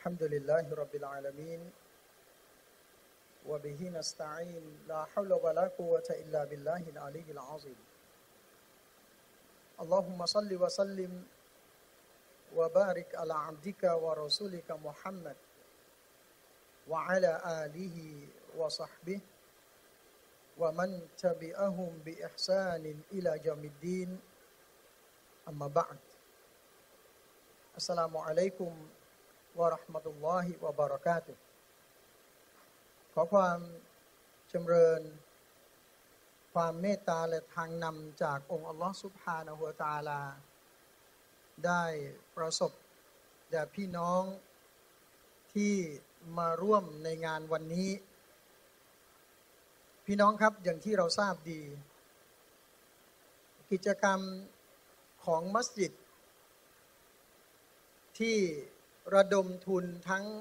الحمد لله رب العالمين وبه نستعين لا حول ولا قوة إلا بالله العلي العظيم اللهم صل وسلم وبارك على عبدك ورسولك محمد وعلى آله وصحبه ومن تبعهم بإحسان إلى يوم الدين أما بعد السلام عليكمวะเราะห์มะตุลลอฮิวะบะเราะกาตุฮ์ขอความจำเริญความเมตตาและทางนำจากองค์อัลลอฮฺซุบฮานะฮูวะตะอาลาได้ประสบแด่พี่น้องที่มาร่วมในงานวันนี้พี่น้องครับอย่างที่เราทราบดีกิจกรรมของมัสยิดที่ระดมทุนทั้ง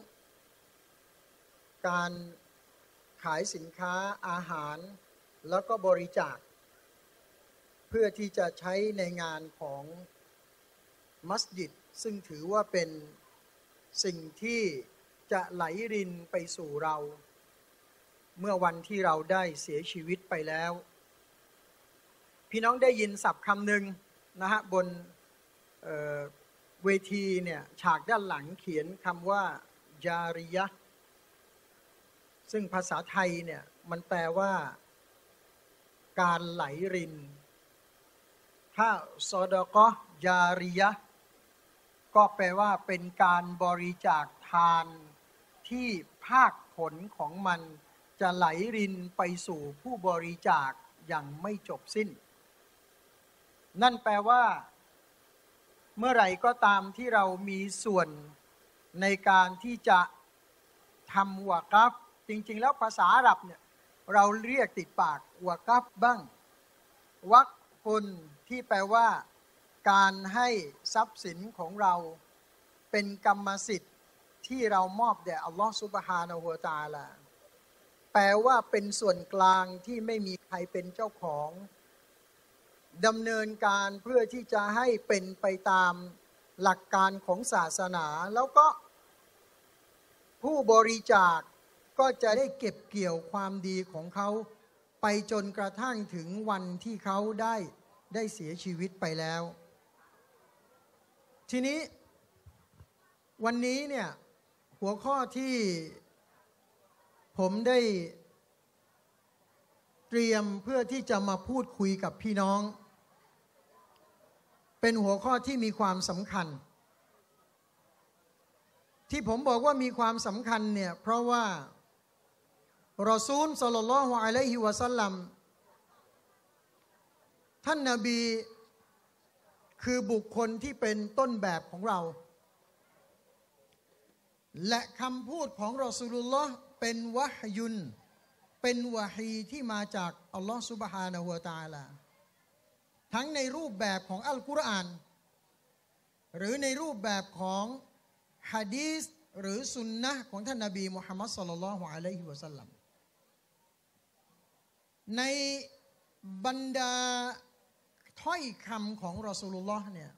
การขายสินค้าอาหารแล้วก็บริจาคเพื่อที่จะใช้ในงานของมัสยิดซึ่งถือว่าเป็นสิ่งที่จะไหลรินไปสู่เราเมื่อวันที่เราได้เสียชีวิตไปแล้วพี่น้องได้ยินศัพท์คำหนึ่งนะฮะบนเวทีเนี่ยฉากด้านหลังเขียนคำว่าจาริยะห์ซึ่งภาษาไทยเนี่ยมันแปลว่าการไหลรินถ้าซอดาเกาะห์จาริยะห์ก็แปลว่าเป็นการบริจาคทานที่ภาคผลของมันจะไหลรินไปสู่ผู้บริจาคอย่างไม่จบสิ้นนั่นแปลว่าเมื่อไหร่ก็ตามที่เรามีส่วนในการที่จะทำวะกัฟจริงๆแล้วภาษาอาหรับเนี่ยเราเรียกติดปากวะกัฟบ้างวักฟุนที่แปลว่าการให้ทรัพย์สินของเราเป็นกรรมสิทธิ์ที่เรามอบแด่อัลลอฮฺซุบฮานะฮูวะตะอาลาแปลว่าเป็นส่วนกลางที่ไม่มีใครเป็นเจ้าของดำเนินการเพื่อที่จะให้เป็นไปตามหลักการของศาสนาแล้วก็ผู้บริจาคก็จะได้เก็บเกี่ยวความดีของเขาไปจนกระทั่งถึงวันที่เขาได้เสียชีวิตไปแล้วทีนี้วันนี้เนี่ยหัวข้อที่ผมได้เตรียมเพื่อที่จะมาพูดคุยกับพี่น้องเป็นหัวข้อที่มีความสำคัญที่ผมบอกว่ามีความสำคัญเนี่ยเพราะว่ารอซูลศ็อลลัลลอฮุอะลัยฮิวะซัลลัมท่านนบีคือบุคคลที่เป็นต้นแบบของเราและคำพูดของรอซูลุลลอฮ์เป็นวะฮยุนเป็นวะฮีที่มาจากอัลลอฮ์ซุบฮานะฮูวะตะอาลาทั้งในรูปแบบของอัลกุรอานหรือในรูปแบบของหะดีษหรือสุนนะของท่านนบีมุฮัมมัดศ็อลลัลลอฮุอะลัยฮิวะซัลลัมในบรรดาถ้อยคำของรอซูลุลลอฮ์เนี่ย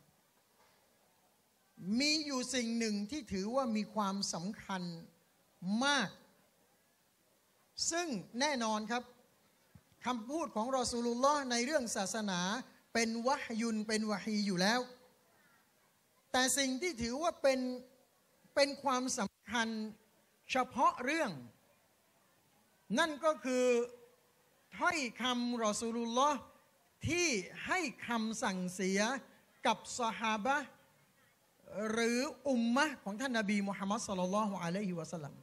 มีอยู่สิ่งหนึ่งที่ถือว่ามีความสำคัญมากซึ่งแน่นอนครับคำพูดของรอซูลุลลอฮ์ในเรื่องศาสนาเป็นวะฮยุนเป็นวะฮีอยู่แล้วแต่สิ่งที่ถือว่าเป็นความสำคัญเฉพาะเรื่องนั่นก็คือถ้อยคำรอซูลุลลอฮ์ที่ให้คำสั่งเสียกับซอฮาบะห์หรืออุมมะห์ของท่านนบีมุฮัมมัดศ็อลลัลลอฮุอะลัยฮิวะซัลลัม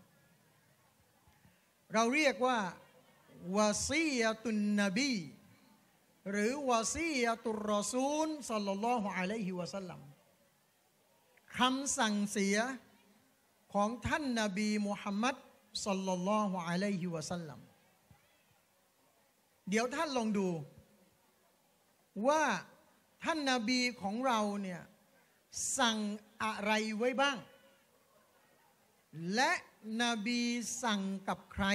เราเรียกว่าวะซียะตุนนบีหรือวะซียะตุรรอซูลศ็อลลัลลอฮุอะลัยฮิวะซัลลัมคำสั่งเสียของท่านนบีมุฮัมมัดศ็อลลัลลอฮุอะลัยฮิวะซัลลัมเดี๋ยวท่านลองดูว่าท่านนบีของเราเนี่ยสั่งอะไรไว้บ้างและนบีสั่งกับใคร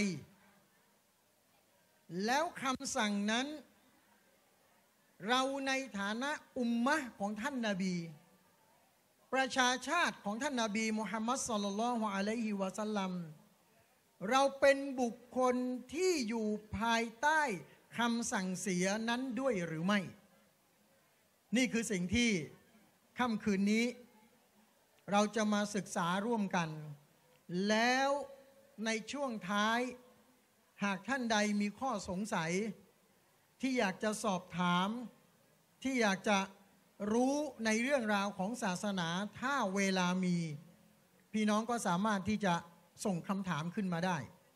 แล้วคำสั่งนั้น เราในฐานะอุมมะของท่านนบีประชาชาติของท่านนบีมุฮัมมัดศ็อลลัลลอฮุอะลัยฮิวะซัลลัมเราเป็นบุคคลที่อยู่ภายใต้คำสั่งเสียนั้นด้วยหรือไม่ นี่คือสิ่งที่ค่ำคืนนี้เราจะมาศึกษาร่วมกัน แล้วในช่วงท้ายหากท่านใดมีข้อสงสัยที่อยากจะสอบถามที่อยากจะรู้ในเรื่องราวของศาสนาถ้าเวลามีพี่น้องก็สามารถที่จะส่งคำถามขึ้นมาได้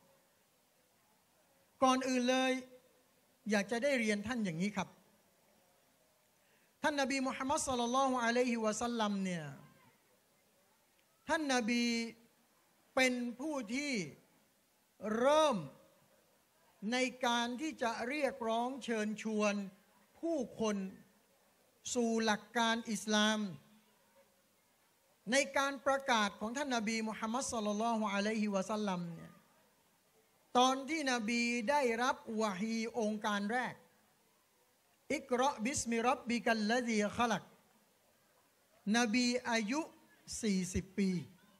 ก่อนอื่นเลยอยากจะได้เรียนท่านอย่างนี้ครับท่านนบีมุฮัมมัดศ็อลลัลลอฮุอะลัยฮิวะซัลลัมเนี่ยท่านนบีเป็นผู้ที่เริ่มในการที่จะเรียกร้องเชิญชวนผู้คนสู่หลักการอิสลามในการประกาศของท่านนบีมุฮัมมัดศ็อลลัลลอฮุอะลัยฮิวะซัลลัมเนี่ยตอนที่นบีได้รับวะฮีองค์การแรกอิกเราะบิสมิร็อบบิกัลลซีขะลักนบีอายุ40 ปี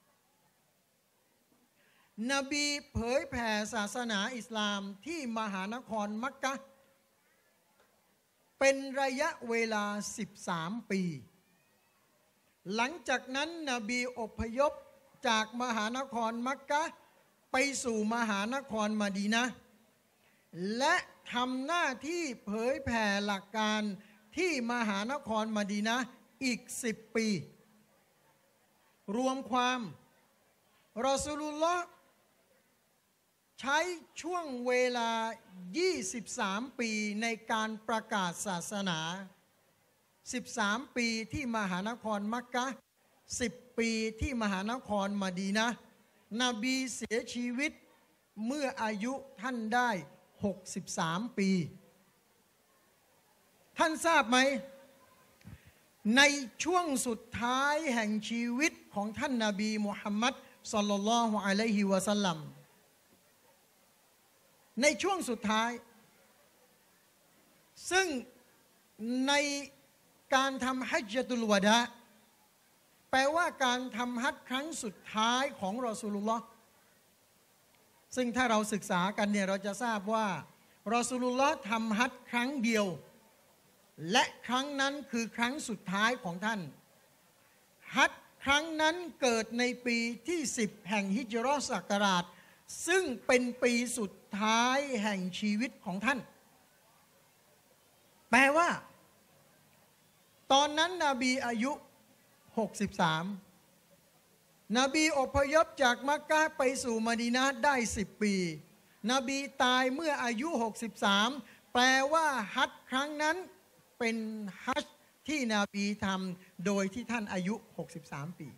นบีเผยแผ่ศาสนาอิสลามที่มหานครมักกะห์เป็นระยะเวลา13 ปีหลังจากนั้นนบีอพยพจากมหานครมักกะห์ไปสู่มหานครมะดีนะห์และทำหน้าที่เผยแผ่หลักการที่มหานครมะดีนะห์อีก10 ปีรวมความรอซูลุลลอฮ์ใช้ช่วงเวลา23 ปีในการประกาศศาสนา13 ปีที่มหานครมักกะห์10 ปีที่มหานครมะดีนะห์นบีเสียชีวิตเมื่ออายุท่านได้63 ปีท่านทราบไหมในช่วงสุดท้ายแห่งชีวิตของท่านนบีมุฮัมมัดศ็อลลัลลอฮุอะลัยฮิวะซัลลัมในช่วงสุดท้ายซึ่งในการทำฮัจญะตุลวะดาแปลว่าการทำฮัจญ์ครั้งสุดท้ายของรอซูลุลลอฮ์ซึ่งถ้าเราศึกษากันเนี่ยเราจะทราบว่ารอซูลุลลอฮ์ทำฮัจญ์ครั้งเดียวและครั้งนั้นคือครั้งสุดท้ายของท่านฮัจญ์ครั้งนั้นเกิดในปีที่10แห่งฮิจเราะห์ศักราชซึ่งเป็นปีสุดท้ายแห่งชีวิตของท่านแปลว่าตอนนั้นนบีอายุ63นบีอพยพจากมักกะห์ไปสู่มะดีนะห์ได้10 ปีนบีตายเมื่ออายุ63แปลว่าฮัจญ์ครั้งนั้นเป็นฮัจญ์ที่นบีทำโดยที่ท่านอายุ63 ปี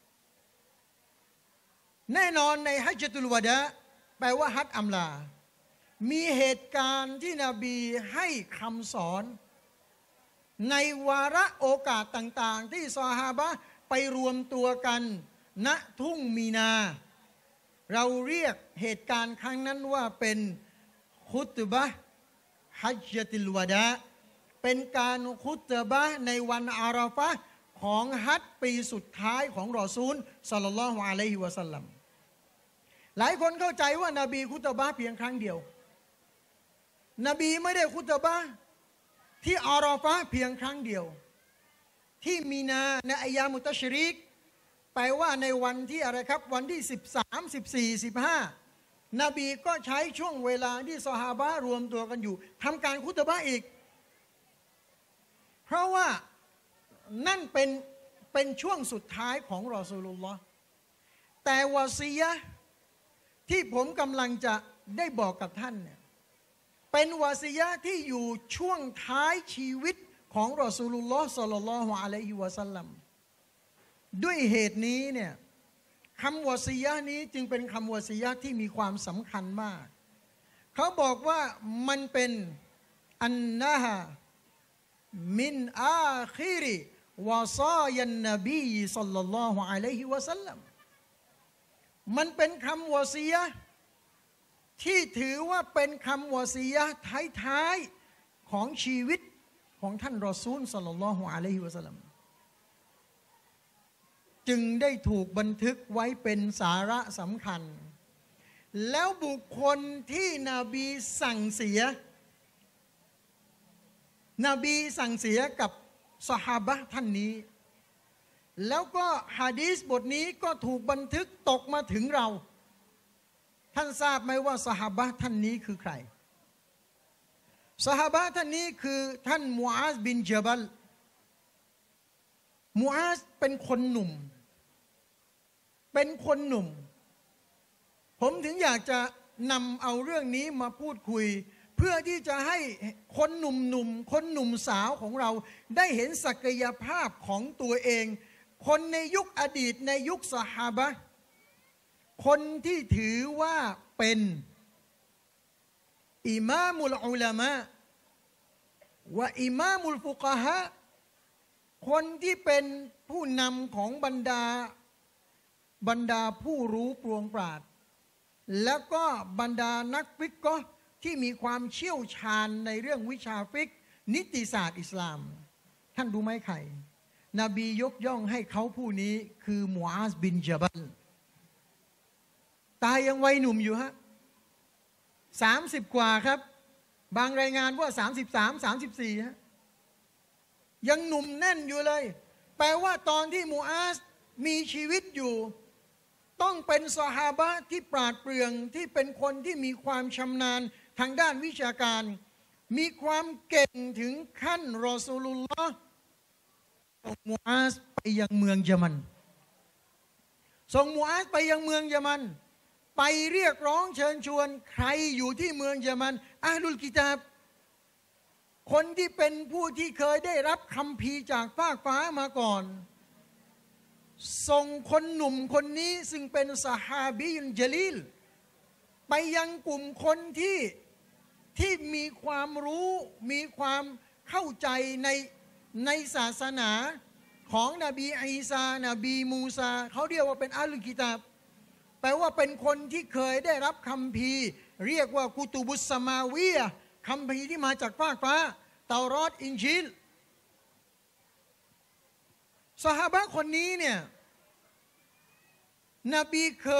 แน่นอนในฮัจญะตุลวะดาแปลว่าฮัจญ์อำลามีเหตุการณ์ที่นบีให้คำสอนในวาระโอกาสต่างๆที่ซอฮาบะห์ไปรวมตัวกันณทุ่งมีนาเราเรียกเหตุการณ์ครั้งนั้นว่าเป็นคุตบะห์ฮัจญะตุลวะดาเป็นการคุตบะห์ในวันอาราฟะห์ของฮัจญ์ปีสุดท้ายของรอซูลศ็อลลัลลอฮุอะลัยฮิวะซัลลัมหลายคนเข้าใจว่านบีคุตบะห์เพียงครั้งเดียวนบีไม่ได้คุตบะห์ที่อาราฟะห์เพียงครั้งเดียวที่มีนาในอัยยามุตัชรีกแปลว่าในวันที่อะไรครับวันที่13 14 15นบีก็ใช้ช่วงเวลาที่ซอฮาบะห์รวมตัวกันอยู่ทำการคุตบะห์อีกเพราะว่านั่นเป็นช่วงสุดท้ายของรอซูลุลลอฮ์แต่วะซียะห์ที่ผมกำลังจะได้บอกกับท่านเนี่ยเป็นวะซียะห์ที่อยู่ช่วงท้ายชีวิตของรอซูลุลลอฮ์ศ็อลลัลลอฮุอะลัยฮิวะซัลลัมด้วยเหตุนี้เนี่ยคำวะซียะห์นี้จึงเป็นคำวะซียะห์ที่มีความสำคัญมากเขาบอกว่ามันเป็นอันนะฮะมินอาคิริวะซายันนบีศ็อลลัลลอฮุอะลัยฮิวะซัลลัมมันเป็นคำวะซียะห์ที่ถือว่าเป็นคำวะซียะห์ท้ายๆของชีวิตของท่านรอซูลศ็อลลัลลอฮุอะลัยฮิวะซัลลัมจึงได้ถูกบันทึกไว้เป็นสาระสำคัญแล้วบุคคลที่นบีสั่งเสียกับซอฮาบะห์ท่านนี้แล้วก็หะดีษบทนี้ก็ถูกบันทึกตกมาถึงเราท่านทราบไหมว่าซอฮาบะห์ท่านนี้คือใครซอฮาบะห์ท่านนี้คือท่านมูอาซบินญะบัลมูอาซเป็นคนหนุ่มผมถึงอยากจะนำเอาเรื่องนี้มาพูดคุยเพื่อที่จะให้คนหนุ่มสาวของเราได้เห็นศักยภาพของตัวเองคนในยุคอดีตในยุคซอฮาบะห์คนที่ถือว่าเป็นอิมามุลอุลามะวะอิมามุลฟุกะฮะคนที่เป็นผู้นำของบรรดาผู้รู้ปวงปราชญ์แล้วก็บรรดานักฟิกฮ์ที่มีความเชี่ยวชาญในเรื่องวิชาฟิกนิติศาสตร์อิสลามท่านรู้ไหมใครนบียกย่องให้เขาผู้นี้คือมูอาซบินญะบัลตายยังวัยหนุ่มอยู่ฮะ30 กว่าครับบางรายงานว่า33-34ฮะยังหนุ่มแน่นอยู่เลยแปลว่าตอนที่มูอาซมีชีวิตอยู่ต้องเป็นซอฮาบะห์ที่ปราดเปรื่องที่เป็นคนที่มีความชำนาญทางด้านวิชาการมีความเก่งถึงขั้นรอซูลุลลอฮ์ส่งมูอาซไปยังเมืองยะมันไปเรียกร้องเชิญชวนใครอยู่ที่เมืองยะมันอะห์ลุลกิตาบคนที่เป็นผู้ที่เคยได้รับคัมภีร์จากฟากฟ้ามาก่อนส่งคนหนุ่มคนนี้ซึ่งเป็นซอฮาบียุนญะลีลไปยังกลุ่มคนที่มีความรู้มีความเข้าใจในศาสนาของนบีอีสานบีมูซาเขาเรียกว่าเป็นอัลกิตาบแปลว่าเป็นคนที่เคยได้รับคัมภีร์เรียกว่ากุตุบุสสมาวียะคัมภีร์ที่มาจากฟากฟ้าเตารอดอินจีลซอฮาบะห์คนนี้เนี่ยนบี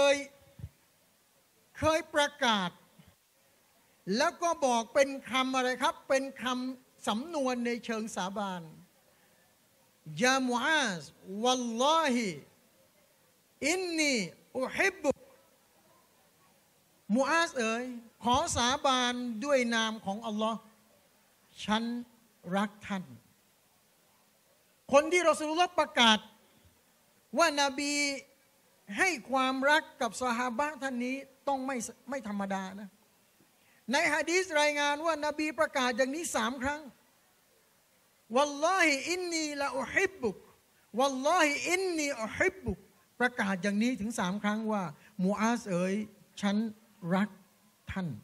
เคยประกาศแล้วก็บอกเป็นคำอะไรครับเป็นคำสำนวนในเชิงสาบานยามูอาซวัลลอฮิอินนีอุฮิบบุกมูอาซขอสาบานด้วยนามของอัลลอฮ์ฉันรักท่านคนที่รอซูลุลลอฮ์ประกาศว่านาบีให้ความรักกับซอฮาบะห์ท่านนี้ต้องไม่ธรรมดานะในหะดีษรายงานว่านบีประกาศอย่างนี้3 ครั้งวัลลอฮิอินนีละอุฮิบบุกวัลลอฮิอินนีอุฮิบบุกประกาศอย่างนี้ถึง3 ครั้งว่ามูอาซฉันรักท่าน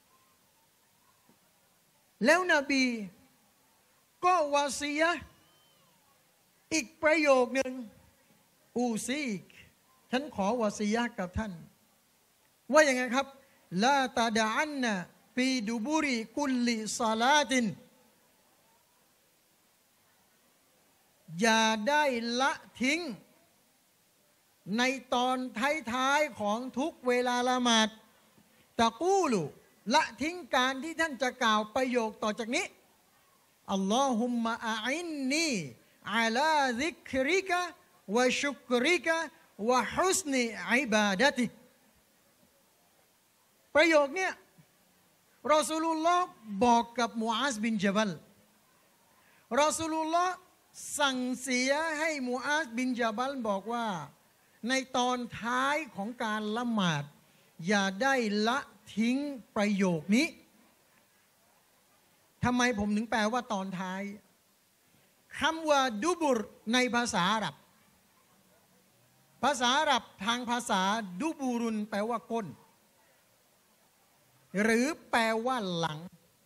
แล้วนบีก็วาซียะห์อีกประโยคหนึ่งอูซีกฉันขอวาซียะห์กับท่านว่าอย่างไงครับลาตาดะอันนะฟีดูบุริกุลลิศอลาตินอย่าได้ละทิ้งในตอนท้ายๆของทุกเวลาละหมาดตะกูลุละทิ้งการที่ท่านจะกล่าวประโยคต่อจากนี้อัลลอฮุมมะอาอินนีอาลาซิกริกะวะชุกริกะวะฮุสนิอิบาดะติประโยคเนี้ยรอซูลุลลอฮ์บอกกับมูอาซบินญะบัลรอซูลุลลอฮ์สั่งเสียให้มูอาซบินญะบัลบอกว่าในตอนท้ายของการละหมาดอย่าได้ละทิ้งประโยคนี้ทำไมผมถึงแปลว่าตอนท้ายคำว่าดูบุรในภาษาอาหรับทางภาษาดูบูรุนแปลว่าก้นหรือแปลว่าหลัง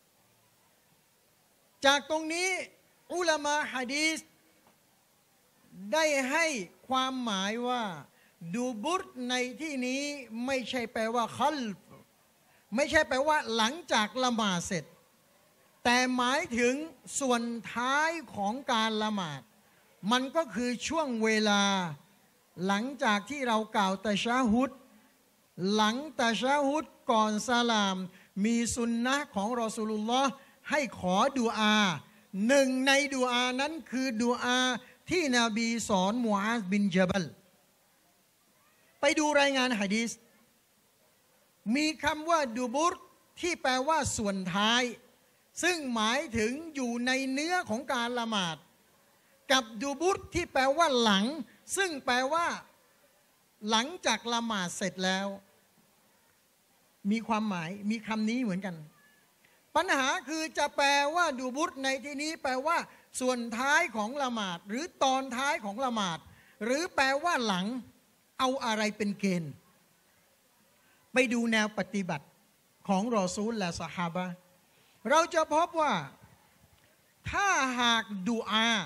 จากตรงนี้อุลามะหะดีษได้ให้ความหมายว่าดูบุรในที่นี้ไม่ใช่แปลว่าคัลฟไม่ใช่แปลว่าหลังจากละหมาดเสร็จแต่หมายถึงส่วนท้ายของการละหมาดมันก็คือช่วงเวลาหลังจากที่เรากล่าวตะชะฮุดหลังตะชะฮุดก่อนสลามมีสุนนะของรอซูลุลลอฮ์ให้ขอดุอาหนึ่งในดุอานั้นคือดุอาที่นบีสอนมุอาซบินญะบัลไปดูรายงานหะดีษมีคำว่าดูบุรที่แปลว่าส่วนท้ายซึ่งหมายถึงอยู่ในเนื้อของการละหมาดกับดูบุรที่แปลว่าหลังซึ่งแปลว่าหลังจากละหมาดเสร็จแล้วมีความหมายมีคำนี้เหมือนกันปัญหาคือจะแปลว่าดูบุรในที่นี้แปลว่าส่วนท้ายของละหมาดหรือตอนท้ายของละหมาดหรือแปลว่าหลังเอาอะไรเป็นเกณฑ์ไปดูแนวปฏิบัติของรอซูลและซอฮาบะห์เราจะพบว่าถ้าหากดุ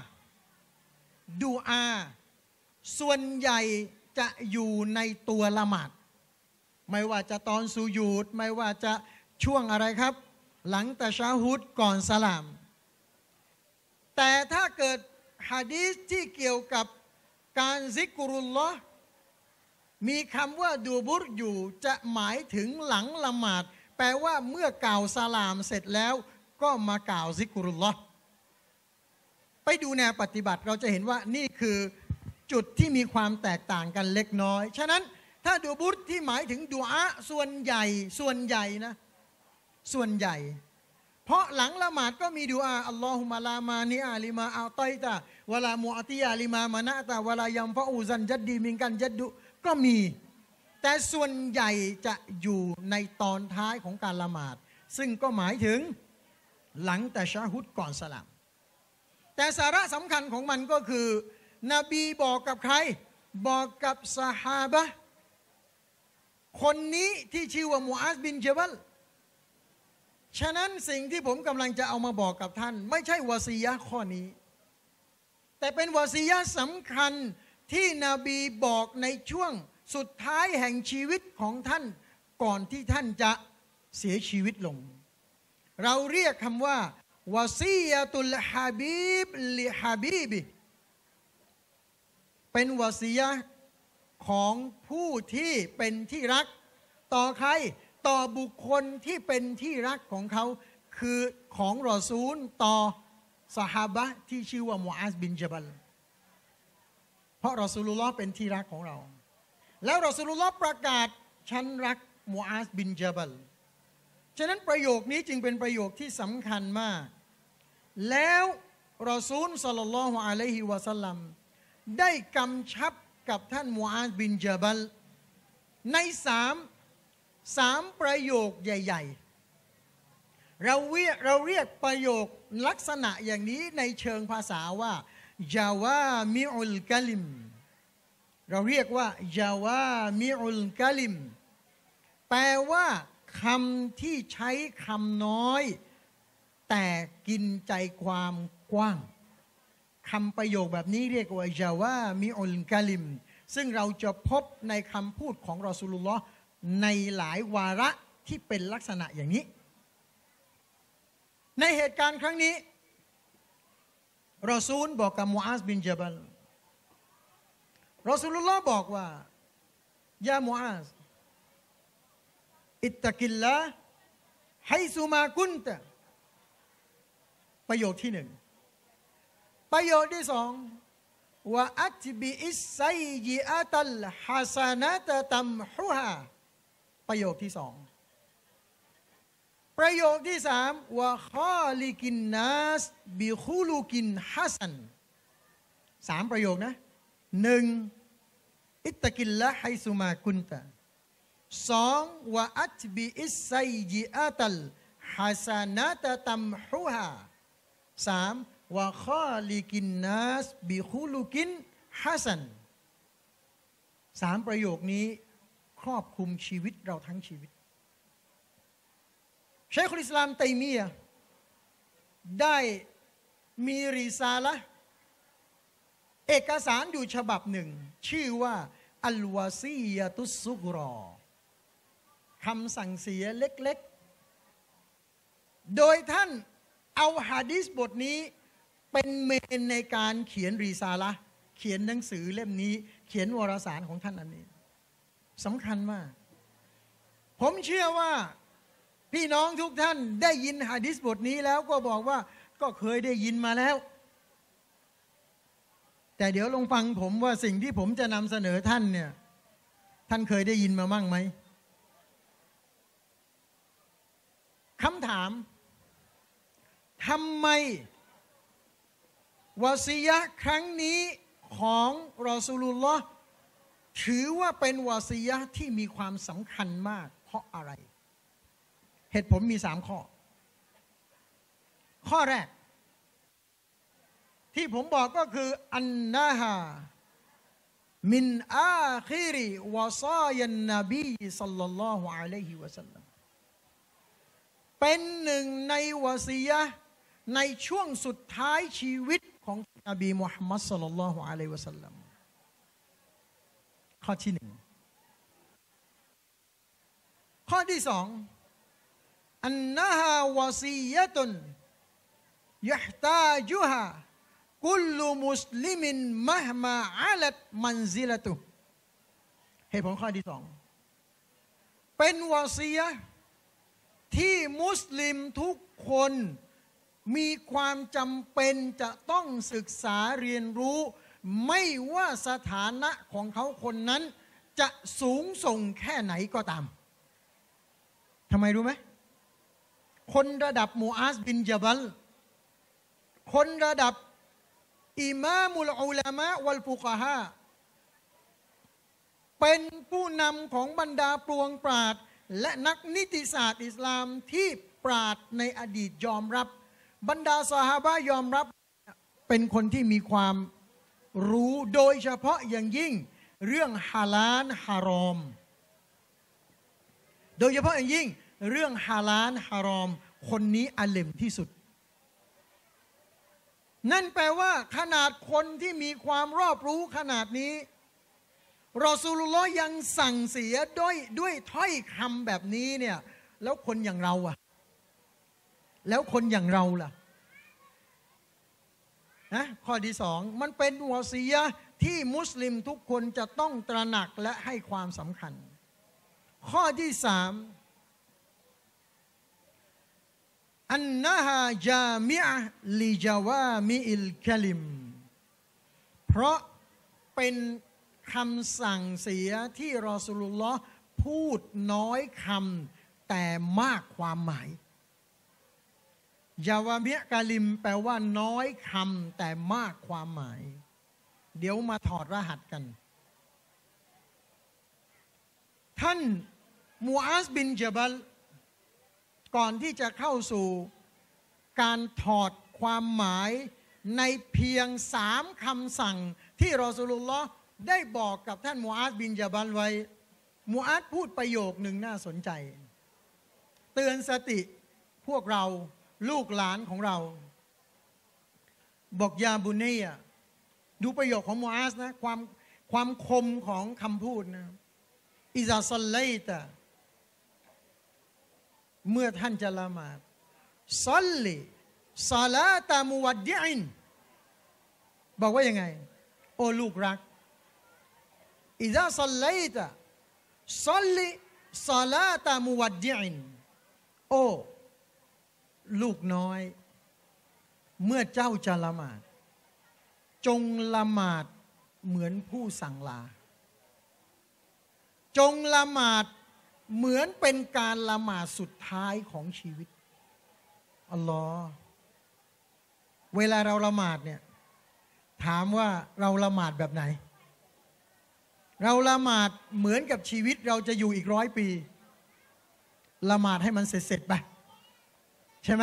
อาส่วนใหญ่จะอยู่ในตัวละหมาดไม่ว่าจะตอนสุญูดไม่ว่าจะช่วงอะไรครับหลังตะชะฮุดก่อนสลามแต่ถ้าเกิดหะดีษที่เกี่ยวกับการซิกรุลลอฮ์มีคำว่าดูบุรอยู่จะหมายถึงหลังละหมาดแปลว่าเมื่อกล่าวสลามเสร็จแล้วก็มากล่าวซิกรุลลอฮ์ไปดูแนวปฏิบัติเราจะเห็นว่านี่คือจุดที่มีความแตกต่างกันเล็กน้อยฉะนั้นถ้าดูบุรที่หมายถึงดุอาส่วนใหญ่นะส่วนใหญ่เพราะหลังละหมาดก็มีดุอาอัลลอฮุมะลามานิอาลิมาอัตอยตะวะลามุอติยาลิมามะนะตะวะลายัมฟะอูซันจัดดีมินกันจัดดุก็มีแต่ส่วนใหญ่จะอยู่ในตอนท้ายของการละหมาดซึ่งก็หมายถึงหลังตะชะฮุดก่อนสลามแต่สาระสำคัญของมันก็คือนบีบอกกับใครบอกกับซอฮาบะห์คนนี้ที่ชื่อว่ามุอาซบินญะบัลฉะนั้นสิ่งที่ผมกำลังจะเอามาบอกกับท่านไม่ใช่วะซียะห์ข้อนี้แต่เป็นวะซียะห์สำคัญที่นบีบอกในช่วงสุดท้ายแห่งชีวิตของท่านก่อนที่ท่านจะเสียชีวิตลงเราเรียกคำว่าวะซียะตุลฮะบีบลิฮะบีบิเป็นวะซียะห์ของผู้ที่เป็นที่รักต่อใครต่อบุคคลที่เป็นที่รักของเขาคือของรอซูลต่อซอฮาบะห์ที่ชื่อว่ามุอาซบินญะบัลเพราะรอซูลุลลอฮ์เป็นที่รักของเราแล้วรอซูลุลลอฮ์ประกาศฉันรักมุอาซบินญะบัลฉะนั้นประโยคนี้จึงเป็นประโยคที่สำคัญมากแล้วรอซูลศ็อลลัลลอฮุอะลัยฮิวะซัลลัมได้กำชับกับท่านมุอาซบินญะบัลในสามประโยคใหญ่ๆเราเรียกประโยคลักษณะอย่างนี้ในเชิงภาษาว่าจาวามิอุลกะลิมเราเรียกว่าจาวามิอุลกะลิมแปลว่าคำที่ใช้คำน้อยแต่กินใจความกว้างคำประโยคแบบนี้เรียกว่าจาวามิอุลกะลิมซึ่งเราจะพบในคำพูดของรอซูลุลลอฮ์ในหลายวาระที่เป็นลักษณะอย่างนี้ในเหตุการณ์ครั้งนี้รอซูลบอกกับมุอาซบินญะบัลรอซูลุลลอฮ์บอกว่ายามุอาซอิตตะกิลลาฮ์ไฮซุมากุนตะประโยคที่หนึ่งประโยคที่สองว่าอัตบิอิสไซยิอะตัลฮัสนะตะตัมฮุฮาประโยคที่สองประโยคที่สามว่าคอลิกินนัสบิคุลุกินฮัสันสามประโยคนะหนึ่งอิตตะกิลละไฮซุมากุนตะสองว่าอัตบิอิสไซยิอะตัลฮัสนะตะตัมฮุฮาสามว่าคอลิกินนัสบิคุลุกินฮัสันสามประโยคนี้ครอบคลุมชีวิตเราทั้งชีวิตชัยคุลอิสลามตัยมียะห์ได้มีริซาละห์เอกสารอยู่ฉบับหนึ่งชื่อว่าอัลวาซียะตุสซุกรอคำสั่งเสียเล็กๆโดยท่านเอาหะดีษบทนี้เป็นเมนในการเขียนริซาละห์เขียนหนังสือเล่มนี้ เขียนวารสารของท่านอันนี้สำคัญมากผมเชื่อว่าพี่น้องทุกท่านได้ยินหะดีษบทนี้แล้วก็บอกว่าก็เคยได้ยินมาแล้วแต่เดี๋ยวลองฟังผมว่าสิ่งที่ผมจะนำเสนอท่านเนี่ยท่านเคยได้ยินมามั่งไหมคำถามทำไมวะซียะห์ครั้งนี้ของรอซูลุลลอฮ์ถือว่าเป็นวะซียะห์ที่มีความสำคัญมากเพราะอะไรเหตุผลมี3 ข้อข้อแรกที่ผมบอกก็คืออันนะฮามินอาคิริวะซายันนบีศ็อลลัลลอฮุอะลัยฮิวะซัลลัมเป็นหนึ่งในวะซียะห์ในช่วงสุดท้ายชีวิตของนบีมุฮัมมัดศ็อลลัลลอฮุอะลัยฮิวะซัลลัมข้อที่1ข้อที่2อันนะฮาวะซียะตุนยะห์ตาจุฮากุลมุสลิมินมะฮมาอะลัตมันซิละตุเหตุผลข้อที่2เป็นวะซียะห์ที่มุสลิมทุกคนมีความจำเป็นจะต้องศึกษาเรียนรู้ไม่ว่าสถานะของเขาคนนั้นจะสูงส่งแค่ไหนก็ตามทำไมรู้ไหมคนระดับมูอาซบินญะบัลคนระดับอิมามุลอุลามะวัลฟุกะฮาเป็นผู้นำของบรรดาปวงปราชญ์และนักนิติศาสตร์อิสลามที่ปราชญ์ในอดีตยอมรับบรรดาซอฮาบะห์ยอมรับเป็นคนที่มีความรู้โดยเฉพาะอย่างยิ่งเรื่องฮาลาลฮารอมโดยเฉพาะอย่างยิ่งเรื่องฮาลาลฮารอมคนนี้อาลิมที่สุดนั่นแปลว่าขนาดคนที่มีความรอบรู้ขนาดนี้รอซูลุลลอฮ์ยังสั่งเสียด้วยถ้อยคำแบบนี้เนี่ยแล้วคนอย่างเราอะแล้วคนอย่างเราล่ะนะข้อที่2มันเป็นวะซียะห์ที่มุสลิมทุกคนจะต้องตระหนักและให้ความสำคัญข้อที่3อันนะฮาจามิอะห์ลิจาวามิอิลกะลิมเพราะเป็นคำสั่งเสียที่รอซูลุลลอฮ์พูดน้อยคำแต่มากความหมายยาวามิกาลิมแปลว่าน้อยคำแต่มากความหมายเดี๋ยวมาถอดรหัสกันท่านมูอาซบินญะบัลก่อนที่จะเข้าสู่การถอดความหมายในเพียง3 คำสั่งที่รอซูลุลลอฮ์ได้บอกกับท่านมูอาซบินญะบัลไว้มูอาซพูดประโยคหนึ่งน่าสนใจเตือนสติพวกเราลูกหลานของเราบอกยาบุนียะดูประโยคของมูอาซนะความคมของคำพูดนะอิซาซัลไลตะเมื่อท่านจะละหมาดซัลลิศอลาตะมุวัดดิอินบอกว่ายังไงโอ้ลูกรักอิซาซัลไลตะซัลลิศอลาตะมุวัดดิอินโอ้ลูกน้อยเมื่อเจ้าจะละหมาดจงละหมาดเหมือนผู้สั่งลาจงละหมาดเหมือนเป็นการละหมาดสุดท้ายของชีวิตอัลลอฮ์เวลาเราละหมาดเนี่ยถามว่าเราละหมาดแบบไหนเราละหมาดเหมือนกับชีวิตเราจะอยู่อีก100 ปีละหมาดให้มันเสร็จไปใช่ไหม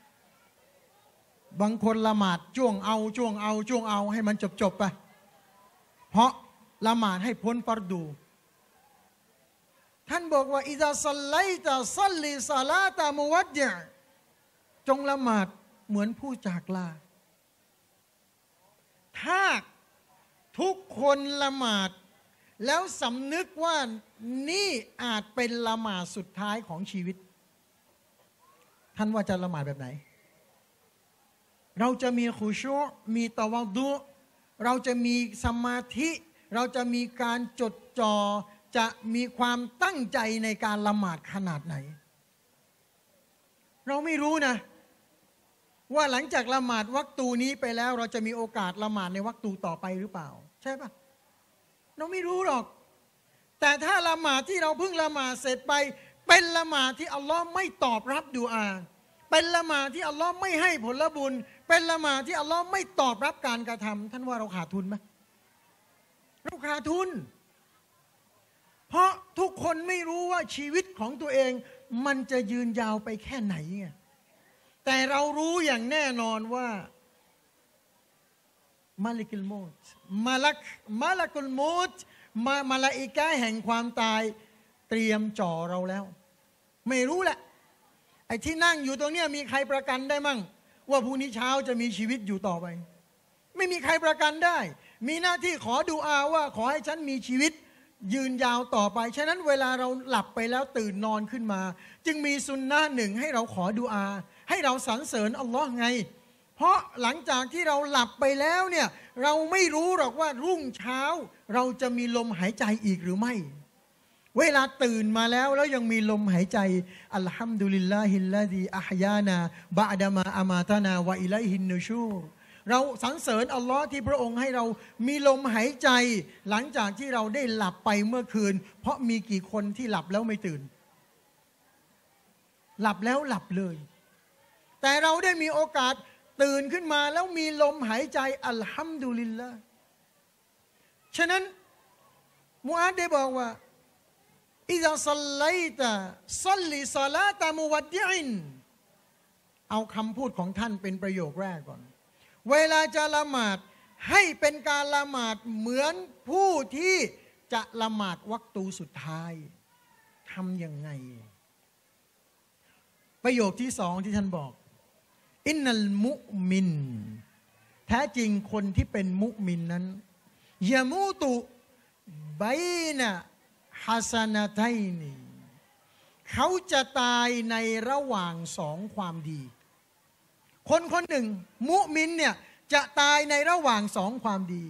บางคนละหมาดจ้วงเอาให้มันจบไปเพราะละหมาดให้พ้นฟัรดูท่านบอกว่าอิซาซัลไลตะซัลลิศอลาตะมุวัดดิอ์จงละหมาดเหมือนผู้จากลาถ้าทุกคนละหมาดแล้วสำนึกว่านี่อาจเป็นละหมาดสุดท้ายของชีวิตท่านว่าจะละหมาดแบบไหนเราจะมีขุชูอ์มีตะวัฎุเราจะมีสมาธิเราจะมีการจดจ่อจะมีความตั้งใจในการละหมาดขนาดไหนเราไม่รู้นะว่าหลังจากละหมาดวักตูนี้ไปแล้วเราจะมีโอกาสละหมาดในวักตูต่อไปหรือเปล่าใช่ปะเราไม่รู้หรอกแต่ถ้าละหมาดที่เราเพิ่งละหมาดเสร็จไปเป็นละหมาดที่อัลลอฮ์ไม่ตอบรับดุอาเป็นละหมาดที่อัลลอฮ์ไม่ให้ผลบุญเป็นละหมาดที่อัลลอฮ์ไม่ตอบรับการกระทำท่านว่าเราขาดทุนไหมเราขาดทุนเพราะทุกคนไม่รู้ว่าชีวิตของตัวเองมันจะยืนยาวไปแค่ไหนแต่เรารู้อย่างแน่นอนว่ามาลิกุลมูตมาลักุลมูตมาลาอิกะห์แห่งความตายเตรียมจ่อเราแล้วไม่รู้แหละไอ้ที่นั่งอยู่ตรงนี้มีใครประกันได้มั่งว่าพรุ่งนี้เช้าจะมีชีวิตอยู่ต่อไปไม่มีใครประกันได้มีหน้าที่ขอดุอาว่าขอให้ฉันมีชีวิตยืนยาวต่อไปฉะนั้นเวลาเราหลับไปแล้วตื่นนอนขึ้นมาจึงมีซุนนะห์หนึ่งให้เราขอดุอาให้เราสรรเสริญอัลลอฮ์ไงเพราะหลังจากที่เราหลับไปแล้วเนี่ยเราไม่รู้หรอกว่ารุ่งเช้าเราจะมีลมหายใจอีกหรือไม่เวลาตื่นมาแล้วยังมีลมหายใจอัลฮัมดุลิลลาฮิลลาดีอะฮยานาบะอ์ดะมาอามาตานาวะอิลัยฮินนูชูรเราสรรเสริญอัลลอฮ์ที่พระองค์ให้เรามีลมหายใจหลังจากที่เราได้หลับไปเมื่อคืนเพราะมีกี่คนที่หลับแล้วไม่ตื่นหลับแล้วหลับเลยแต่เราได้มีโอกาสตื่นขึ้นมาแล้วมีลมหายใจอัลฮัมดุลิลละฉะนั้นมุอาดได้บอกว่าอิซาซัลลัยตะซัลลิศอลาตะมุวัดดิอินเอาคำพูดของท่านเป็นประโยคแรกก่อนเวลาจะละหมาดให้เป็นการละหมาดเหมือนผู้ที่จะละหมาดวักตูสุดท้ายทำยังไงประโยคที่สองที่ท่านบอกอินนัลมุมินแท้จริงคนที่เป็นมุมินนั้นยะมูตุบัยนะฮัสนาตัยนีเขาจะตายในระหว่างสองความดีคนคนหนึ่งมุมินเนี่ยจะตายในระหว่างสองความดี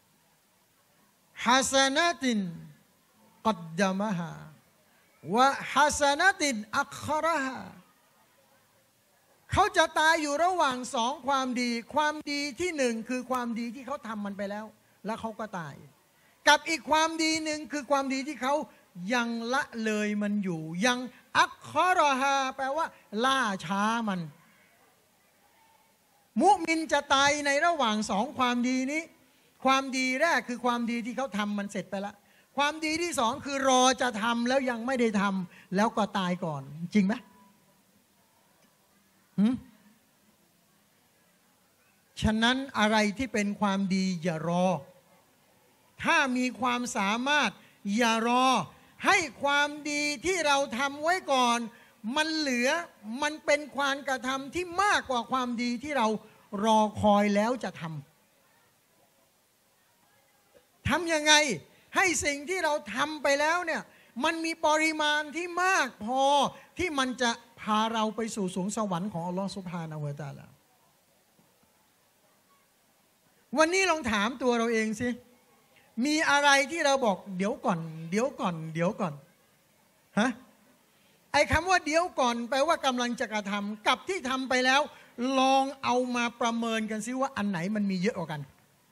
ฮัสนาตินกัดดามะฮาวะฮัสนาตินอัคราฮาเขาจะตายอยู่ระหว่างสองความดีความดีที่หนึ่งคือความดีที่เขาทำมันไปแล้วแล้วเขาก็ตายกับอีกความดีหนึ่งคือความดีที่เขายังละเลยมันอยู่ยังอัคคอรฮาแปลว่าล่าช้ามันมุมินจะตายในระหว่างสองความดีนี้ความดีแรกคือความดีที่เขาทำมันเสร็จไปแล้วความดีที่สองคือรอจะทำแล้วยังไม่ได้ทำแล้วก็ตายก่อนจริงไหมฉะนั้นอะไรที่เป็นความดีอย่ารอถ้ามีความสามารถอย่ารอให้ความดีที่เราทำไว้ก่อนมันเหลือมันเป็นความกระทำที่มากกว่าความดีที่เรารอคอยแล้วจะทำยังไงให้สิ่งที่เราทำไปแล้วเนี่ยมันมีปริมาณที่มากพอที่มันจะพาเราไปสู่สวงสวรรค์ของอัลลอฮฺซุบฮานะฮูวะตะอาลาวันนี้ลองถามตัวเราเองสิมีอะไรที่เราบอกเดี๋ยวก่อนเดี๋ยวก่อนเดี๋ยวก่อนฮะไอ้คำว่าเดี๋ยวก่อนแปลว่ากำลังจะกระทำกับที่ทำไปแล้วลองเอามาประเมินกันซิว่าอันไหนมันมีเยอะกว่ากัน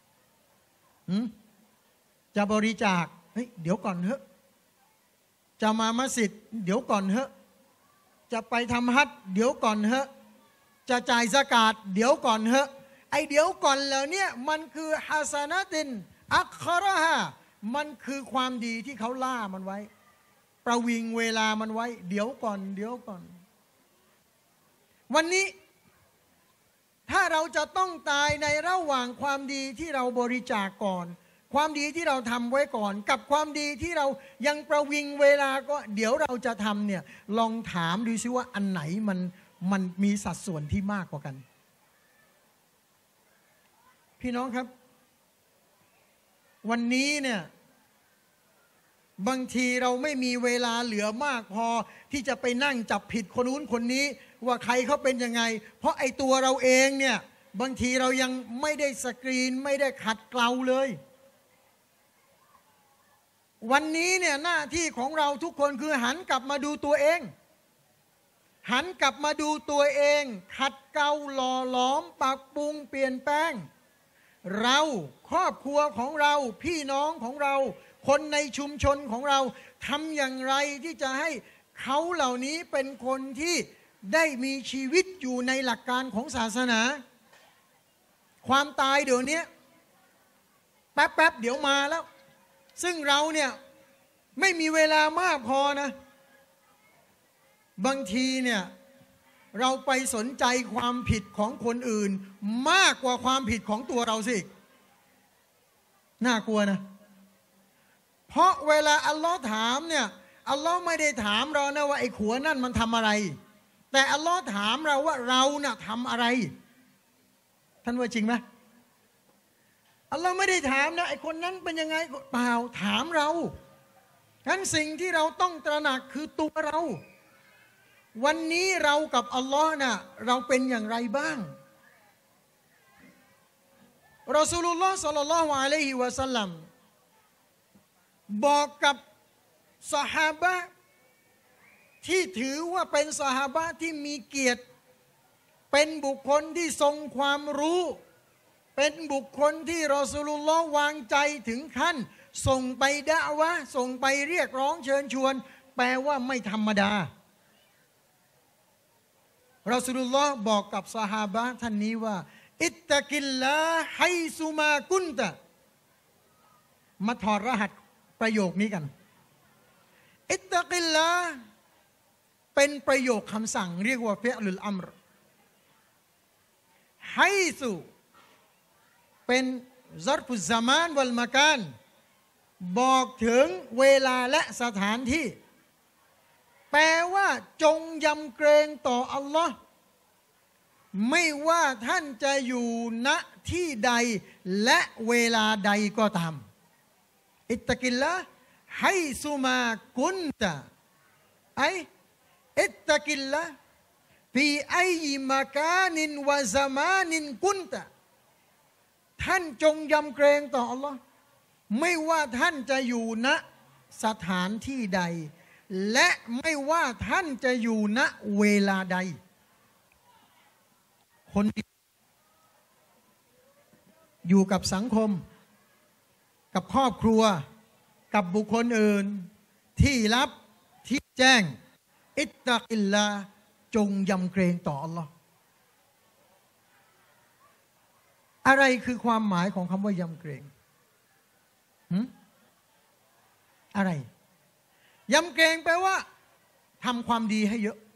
จะบริจาคเฮ้ยเดี๋ยวก่อนเถอะจะมามัสยิดเดี๋ยวก่อนเถอะจะไปทำฮัจญ์เดี๋ยวก่อนเถอะจะจ่ายซะกาตเดี๋ยวก่อนเถอะไอเดี๋ยวก่อนแล้วเนี่ยมันคือฮัสนะตินอัคราฮามันคือความดีที่เขาล่ามันไว้ประวิงเวลามันไว้เดี๋ยวก่อนเดี๋ยวก่อนวันนี้ถ้าเราจะต้องตายในระหว่างความดีที่เราบริจาคก่อนความดีที่เราทำไว้ก่อนกับความดีที่เรายังประวิงเวลาก็เดี๋ยวเราจะทำเนี่ยลองถามดูซิว่าอันไหนมันมีสัดส่วนที่มากกว่ากันพี่น้องครับวันนี้เนี่ยบางทีเราไม่มีเวลาเหลือมากพอที่จะไปนั่งจับผิดคนนู้นคนนี้ว่าใครเขาเป็นยังไงเพราะไอ้ตัวเราเองเนี่ยบางทีเรายังไม่ได้สกรีนไม่ได้ขัดเกลาเลยวันนี้เนี่ยหน้าที่ของเราทุกคนคือหันกลับมาดูตัวเองหันกลับมาดูตัวเองขัดเกลาหล่อหลอมปรับปรุงเปลี่ยนแปลงเราครอบครัวของเราพี่น้องของเราคนในชุมชนของเราทำอย่างไรที่จะให้เขาเหล่านี้เป็นคนที่ได้มีชีวิตอยู่ในหลักการของศาสนาความตายเดี๋ยวนี้แป๊บเดี๋ยวมาแล้วซึ่งเราเนี่ยไม่มีเวลามากพอนะบางทีเนี่ยเราไปสนใจความผิดของคนอื่นมากกว่าความผิดของตัวเราสิน่ากลัวนะเพราะเวลาอัลลอฮ์ถามเนี่ยอัลลอฮ์ไม่ได้ถามเรานะว่าไอ้ขัวนั่นมันทำอะไรแต่อัลลอฮ์ถามเราว่าเราน่ะทำอะไรท่านว่าจริงไหมอัลลอฮ์ไม่ได้ถามนะไอ้คนนั้นเป็นยังไงเปล่าถามเรางั้นสิ่งที่เราต้องตระหนักคือตัวเราวันนี้เรากับอัลลอฮ์น่ะเราเป็นอย่างไรบ้างรอซูลุลลอฮ์ศ็อลลัลลอฮุอะลัยฮิวะซัลลัมบอกกับซอฮาบะห์ที่ถือว่าเป็นซอฮาบะห์ที่มีเกียรติเป็นบุคคลที่ทรงความรู้เป็นบุคคลที่รอซูลุลลอฮ์วางใจถึงขั้นส่งไปดะวะห์ส่งไปเรียกร้องเชิญชวนแปลว่าไม่ธรรมดารอซูลุลลอฮ์บอกกับซอฮาบะห์ท่านนี้ว่าอิตตะกิลลาไฮซุมากุนตะมาถอดรหัสประโยคนี้กันอิตตะกิลลาเป็นประโยคคำสั่งเรียกว่าฟิอลุลอัมรไฮซุเป็นซอรฟุซามานวัลมะกานบอกถึงเวลาและสถานที่แปลว่าจงยำเกรงต่ออัลลอฮ์ไม่ว่าท่านจะอยู่ณที่ใดและเวลาใดก็ตามอิตตะกิลละไฮซุมากุนตะไออิตตะกิลละฟีไอมากานินวะซามานินกุนตะท่านจงยำเกรงต่ออัลลอฮ์ไม่ว่าท่านจะอยู่ณสถานที่ใดและไม่ว่าท่านจะอยู่ณเวลาใดคนอยู่กับสังคมกับครอบครัวกับบุคคลอื่นที่ลับที่แจ้งอิตตะกิลลาจงยำเกรงต่ออัลลอฮ์อะไรคือความหมายของคำว่ายำเกรงอะไรยำเกรงแปลว่าทำความดีให้เยอะ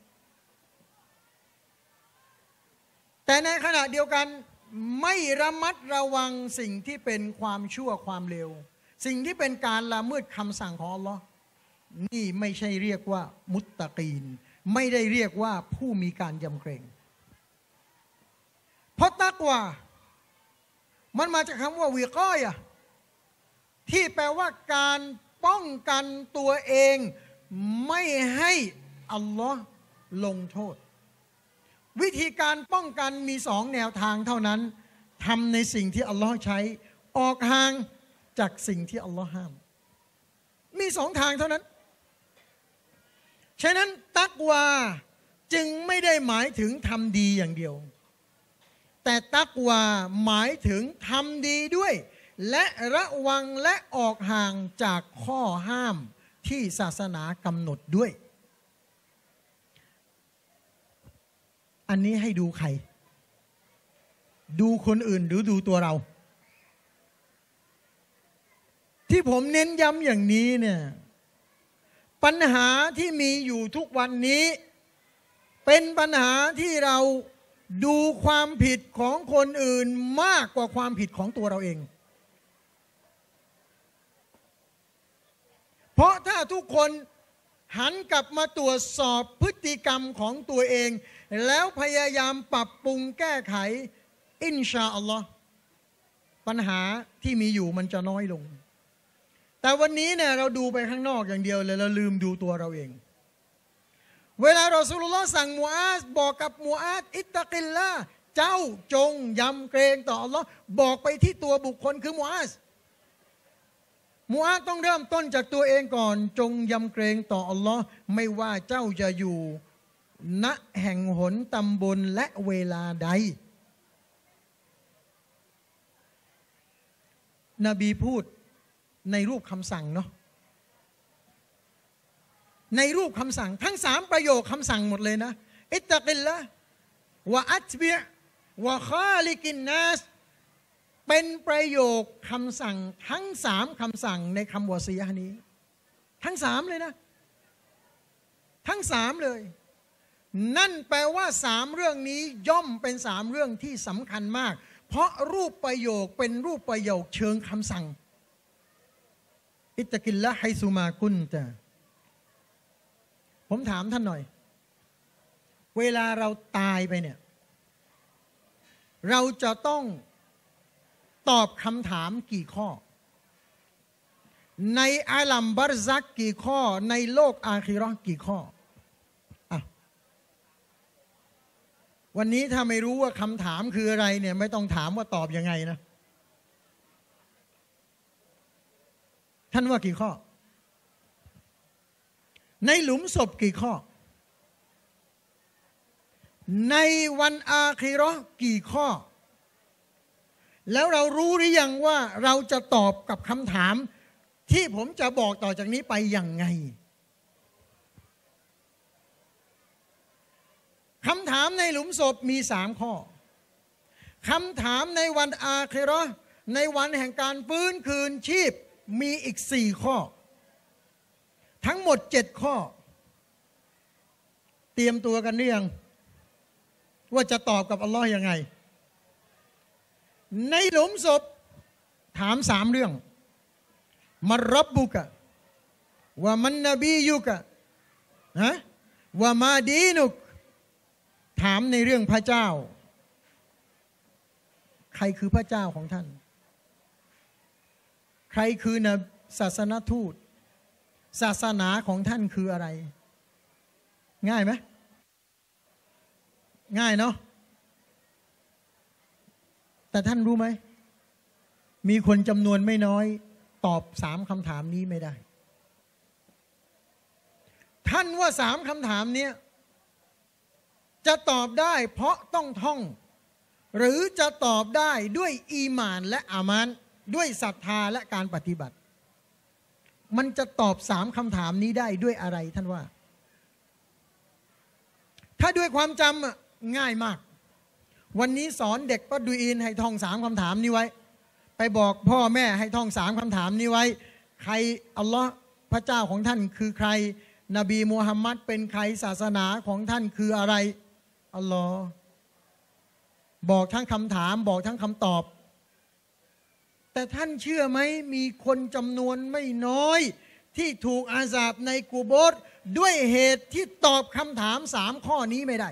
แต่ในขณะเดียวกันไม่ระมัดระวังสิ่งที่เป็นความชั่วความเลวสิ่งที่เป็นการละเมิดคำสั่งของอัลลอฮ์นี่ไม่ใช่เรียกว่ามุตตะกีนไม่ได้เรียกว่าผู้มีการยำเกรงเพราะตักวามันมาจากคำว่าวิกอยะที่แปลว่าการป้องกันตัวเองไม่ให้อัลลอฮ์ลงโทษวิธีการป้องกันมีสองแนวทางเท่านั้นทำในสิ่งที่อัลลอฮ์ใช้ออกห่างจากสิ่งที่อัลลอฮ์ห้ามมีสองทางเท่านั้นฉะนั้นตักวาจึงไม่ได้หมายถึงทำดีอย่างเดียวแต่ตักวาหมายถึงทำดีด้วยและระวังและออกห่างจากข้อห้ามที่ศาสนากำหนดด้วยอันนี้ให้ดูใครดูคนอื่นหรือดูตัวเราที่ผมเน้นย้ำอย่างนี้เนี่ยปัญหาที่มีอยู่ทุกวันนี้เป็นปัญหาที่เราดูความผิดของคนอื่นมากกว่าความผิดของตัวเราเองเพราะถ้าทุกคนหันกลับมาตรวจสอบพฤติกรรมของตัวเองแล้วพยายามปรับปรุงแก้ไขอินชาอัลลอฮ์ปัญหาที่มีอยู่มันจะน้อยลงแต่วันนี้เนี่ยเราดูไปข้างนอกอย่างเดียวเลยเราลืมดูตัวเราเองเวลารอซูลุลลอฮ์สั่งมูอาซบอกกับมูอาซอิตตะกิลลาเจ้าจงยำเกรงต่ออัลลอฮ์บอกไปที่ตัวบุคคลคือมูอาซต้องเริ่มต้นจากตัวเองก่อนจงยำเกรงต่ออัลลอฮ์ไม่ว่าเจ้าจะอยู่ณแห่งหนตำบลและเวลาใดนบีพูดในรูปคำสั่งเนาะในรูปคำสั่งทั้ง3ประโยคคำสั่งหมดเลยนะอิตตักิลละวะอัตบิะวะคาลิกินนัสเป็นประโยคคำสั่งทั้ง3คำสั่งในคำวะซียะห์นี้ทั้ง3เลยนะทั้ง3เลยนั่นแปลว่า3เรื่องนี้ย่อมเป็น3เรื่องที่สำคัญมากเพราะรูปประโยคเป็นรูปประโยคเชิงคำสั่งอิตตักิลละไฮซุมากุนตะผมถามท่านหน่อยเวลาเราตายไปเนี่ยเราจะต้องตอบคำถามกี่ข้อในอาลัมบัรซักกี่ข้อในโลกอาคิเราะห์กี่ข้อวันนี้ถ้าไม่รู้ว่าคำถามคืออะไรเนี่ยไม่ต้องถามว่าตอบยังไงนะท่านว่ากี่ข้อในหลุมศพกี่ข้อในวันอาคิเราะห์กี่ข้อแล้วเรารู้หรือยังว่าเราจะตอบกับคำถามที่ผมจะบอกต่อจากนี้ไปยังไงคำถามในหลุมศพมี3ข้อคำถามในวันอาคิเราะห์ในวันแห่งการฟื้นคืนชีพมีอีก4ข้อทั้งหมด7ข้อเตรียมตัวกันหรือยังว่าจะตอบกับอัลลอฮ์ยังไงในหลุมศพถาม3เรื่องมัรรับบุกะวะมันนบียุกะวะมาดีนุกถามในเรื่องพระเจ้าใครคือพระเจ้าของท่านใครคือศาสนทูตศาสนาของท่านคืออะไรง่ายไหมง่ายเนาะแต่ท่านรู้ไหมมีคนจำนวนไม่น้อยตอบ3คำถามนี้ไม่ได้ท่านว่า3คำถามนี้จะตอบได้เพราะต้องท่องหรือจะตอบได้ด้วยอีหม่านและอามานด้วยศรัทธาและการปฏิบัติมันจะตอบ3คำถามนี้ได้ด้วยอะไรท่านว่าถ้าด้วยความจำง่ายมากวันนี้สอนเด็กปัดดูอินให้ท่อง3คำถามนี้ไว้ไปบอกพ่อแม่ให้ท่อง3คำถามนี้ไว้ใครอัลลอฮ์พระเจ้าของท่านคือใครนบีมูฮัมมัดเป็นใครศาสนาของท่านคืออะไรอัลลอฮ์บอกทั้งคำถามบอกทั้งคำตอบแต่ท่านเชื่อไหมมีคนจำนวนไม่น้อยที่ถูกอาซาบในกุโบร์ด้วยเหตุที่ตอบคำถาม3ข้อนี้ไม่ได้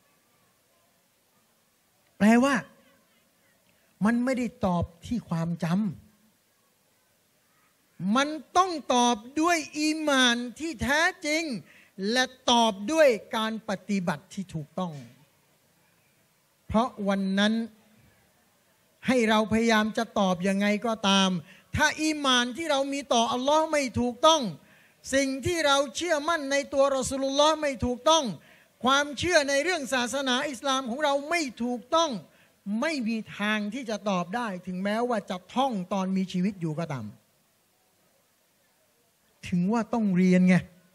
แปลว่ามันไม่ได้ตอบที่ความจำมันต้องตอบด้วยอีหม่านที่แท้จริงและตอบด้วยการปฏิบัติที่ถูกต้องเพราะวันนั้นให้เราพยายามจะตอบยังไงก็ตามถ้าอีหม่านที่เรามีต่ออัลลอฮ์ไม่ถูกต้องสิ่งที่เราเชื่อมั่นในตัวรอซูลุลลอฮ์ไม่ถูกต้องความเชื่อในเรื่องศาสนาอิสลามของเราไม่ถูกต้องไม่มีทางที่จะตอบได้ถึงแม้ว่าจะท่องตอนมีชีวิตอยู่ก็ตามถึงว่าต้องเรียนไง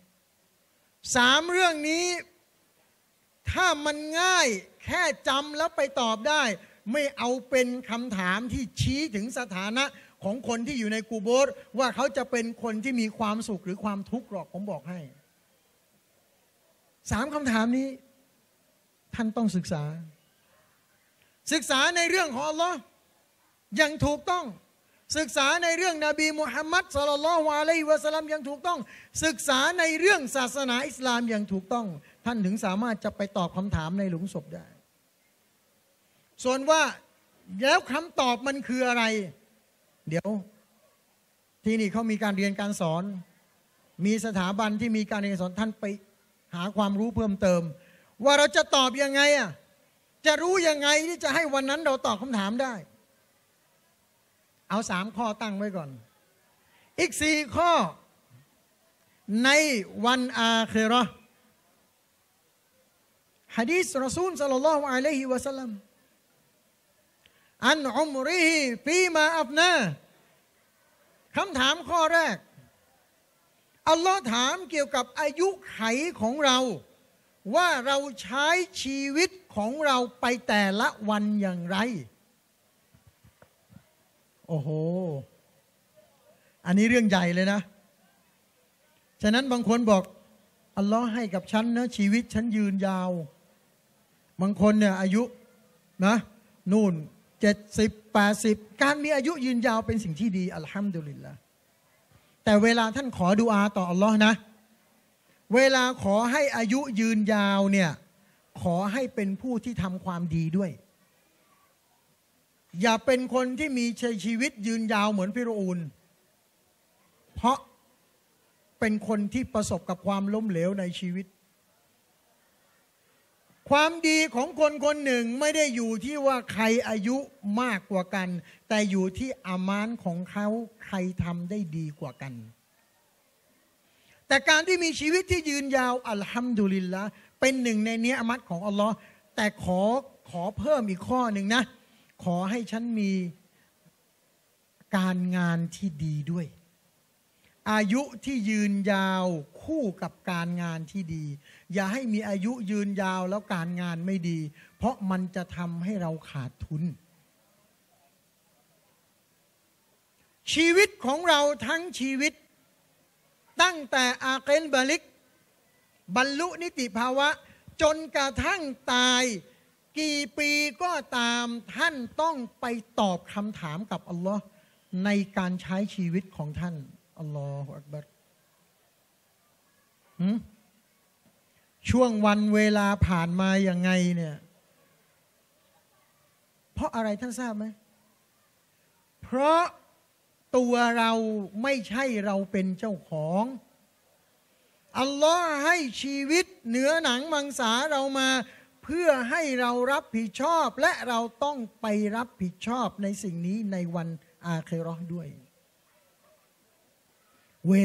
3เรื่องนี้ถ้ามันง่ายแค่จำแล้วไปตอบได้ไม่เอาเป็นคำถามที่ชี้ถึงสถานะของคนที่อยู่ในกูโบร์ว่าเขาจะเป็นคนที่มีความสุขหรือความทุกข์หรอกผมบอกให้3คำถามนี้ท่านต้องศึกษาในเรื่องของอัลลอฮ์อย่างถูกต้องศึกษาในเรื่องนบีมุฮัมมัดศ็อลลัลลอฮุอะลัยฮิวะซัลลัมอย่างถูกต้องศึกษาในเรื่องศาสนาอิสลามอย่างถูกต้องท่านถึงสามารถจะไปตอบคำถามในหลุมศพได้ส่วนว่าแล้วคำตอบมันคืออะไรเดี๋ยวที่นี่เขามีการเรียนการสอนมีสถาบันที่มีการเรียนสอนท่านไปหาความรู้เพิ่มเติมว่าเราจะตอบยังไงจะรู้ยังไงที่จะให้วันนั้นเราตอบคำถามได้ เอา3 ข้อตั้งไว้ก่อน อีก4 ข้อในวันอาคิเราะห์หะดีษรอซูลศ็อลลัลลอฮุอะลัยฮิวะซัลลัมอันอุมริฮิฟีมาอัฟนาคำถามข้อแรกอัลลอฮ์ถามเกี่ยวกับอายุไขของเราว่าเราใช้ชีวิตของเราไปแต่ละวันอย่างไรโอ้โหอันนี้เรื่องใหญ่เลยนะฉะนั้นบางคนบอกอัลลอฮ์ให้กับฉันนะชีวิตฉันยืนยาวบางคนเนี่ยอายุนะนู่น70 80การมีอายุยืนยาวเป็นสิ่งที่ดีอัลฮัมดุลิลละห์แต่เวลาท่านขอดุอาต่ออัลลอฮ์นะเวลาขอให้อายุยืนยาวเนี่ยขอให้เป็นผู้ที่ทำความดีด้วยอย่าเป็นคนที่มีชีวิตยืนยาวเหมือนฟิรอูนเพราะเป็นคนที่ประสบกับความล้มเหลวในชีวิตความดีของคนคนหนึ่งไม่ได้อยู่ที่ว่าใครอายุมากกว่ากันแต่อยู่ที่อามานของเขาใครทำได้ดีกว่ากันแต่การที่มีชีวิตที่ยืนยาวอัลฮัมดุลิลละห์เป็นหนึ่งในเนียมัตของอัลลอฮ์แต่ขอเพิ่มอีกข้อหนึ่งนะขอให้ฉันมีการงานที่ดีด้วยอายุที่ยืนยาวคู่กับการงานที่ดีอย่าให้มีอายุยืนยาวแล้วการงานไม่ดีเพราะมันจะทำให้เราขาดทุนชีวิตของเราทั้งชีวิตตั้งแต่อาเกลบาลิกบรรลุนิติภาวะจนกระทั่งตายกี่ปีก็ตามท่านต้องไปตอบคำถามกับอัลลอฮ์ในการใช้ชีวิตของท่านอัลลอฮฺอักบัรช่วงวันเวลาผ่านมาอย่างไงเนี่ยเพราะอะไรท่านทราบไหมเพราะตัวเราไม่ใช่เราเป็นเจ้าของอัลลอฮ์ให้ชีวิตเหนือหนังมังสาเรามาเพื่อให้เรารับผิดชอบและเราต้องไปรับผิดชอบในสิ่งนี้ในวันอาคิเราะห์ด้วยเว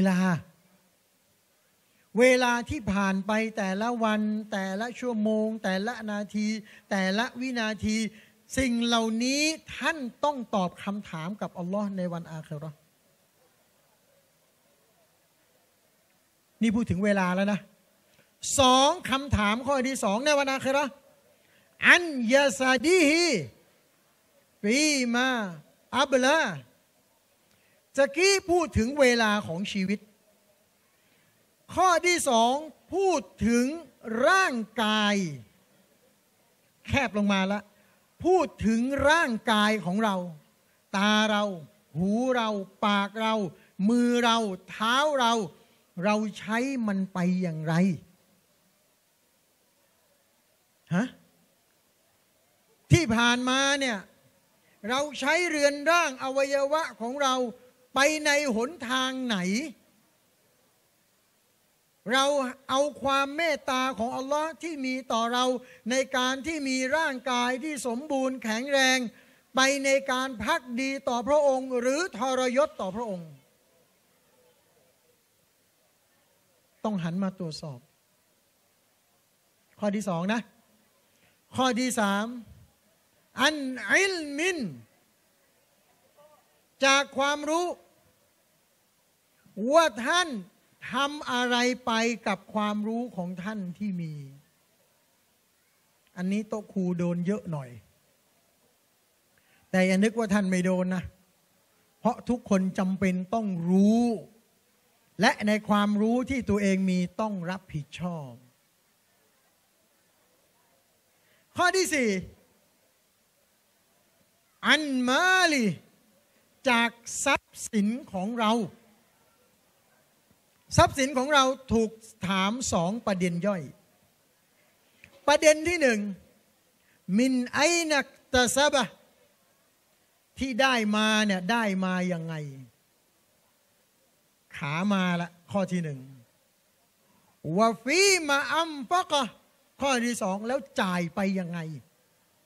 ลาที่ผ่านไปแต่ละวันแต่ละชั่วโมงแต่ละนาทีแต่ละวินาทีสิ่งเหล่านี้ท่านต้องตอบคำถามกับอัลลอฮ์ในวันอาคิเราะห์นี่พูดถึงเวลาแล้วนะ2คำถามข้อที่2ในวันอาคิเราะห์อันยาซาดีฮีฟีมาอับลาตะกี้พูดถึงเวลาของชีวิตข้อที่2พูดถึงร่างกายแคบลงมาแล้วพูดถึงร่างกายของเราตาเราหูเราปากเรามือเราเท้าเราใช้มันไปอย่างไรที่ผ่านมาเนี่ยเราใช้เรือนร่างอวัยวะของเราไปในหนทางไหนเราเอาความเมตตาของอัลลอฮ์ที่มีต่อเราในการที่มีร่างกายที่สมบูรณ์แข็งแรงไปในการภักดีต่อพระองค์หรือทรยศต่อพระองค์ต้องหันมาตรวจสอบข้อที่2นะข้อที่3อันอิลมินจากความรู้ว่าท่านทำอะไรไปกับความรู้ของท่านที่มีอันนี้โต๊ะครูโดนเยอะหน่อยแต่อย่านึกว่าท่านไม่โดนนะเพราะทุกคนจำเป็นต้องรู้และในความรู้ที่ตัวเองมีต้องรับผิดชอบข้อที่4อันมาลีจากทรัพย์สินของเราทรัพย์สินของเราถูกถาม2ประเด็นย่อยประเด็นที่1มินไอนักตะซะบะที่ได้มาเนี่ยได้มายังไงขามาละข้อที่1วะฟีมาอัมฟะกะข้อที่2แล้วจ่ายไปยังไง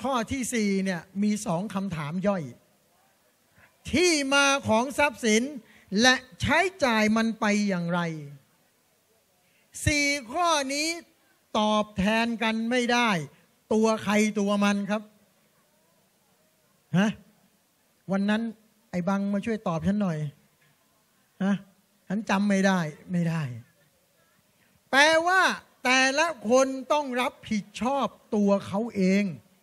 ข้อที่สี่เนี่ยมีสองคำถามย่อยที่มาของทรัพย์สินและใช้จ่ายมันไปอย่างไรสี่ข้อนี้ตอบแทนกันไม่ได้ตัวใครตัวมันครับฮะวันนั้นไอ้บังมาช่วยตอบฉันหน่อยฮะฉันจำไม่ได้แปลว่าแต่ละคนต้องรับผิดชอบตัวเขาเอง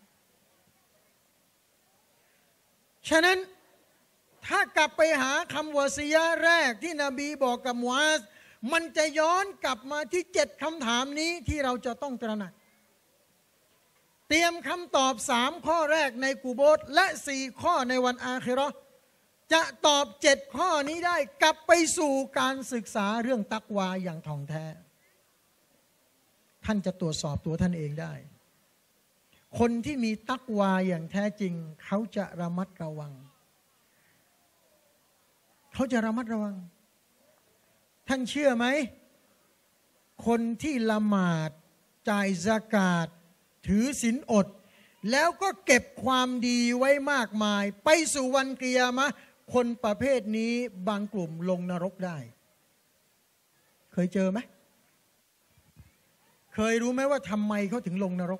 ฉะนั้นถ้ากลับไปหาคำวะซียะห์แรกที่นบีบอกกับมุอาซมันจะย้อนกลับมาที่7คำถามนี้ที่เราจะต้องตระหนักเตรียมคำตอบ3ข้อแรกในกุโบรและ4ข้อในวันอาคิเราะห์จะตอบ7ข้อนี้ได้กลับไปสู่การศึกษาเรื่องตักวาอย่างท่องแท้ท่านจะตรวจสอบตัวท่านเองได้คนที่มีตักวาอย่างแท้จริงเขาจะระมัดระวังท่านเชื่อไหมคนที่ละหมาดจ่ายซะกาตถือศีลอดแล้วก็เก็บความดีไว้มากมายไปสู่วันกิยามะห์คนประเภทนี้บางกลุ่มลงนรกได้เคยเจอไหมเคยรู้ไหมว่าทำไมเขาถึงลงนรก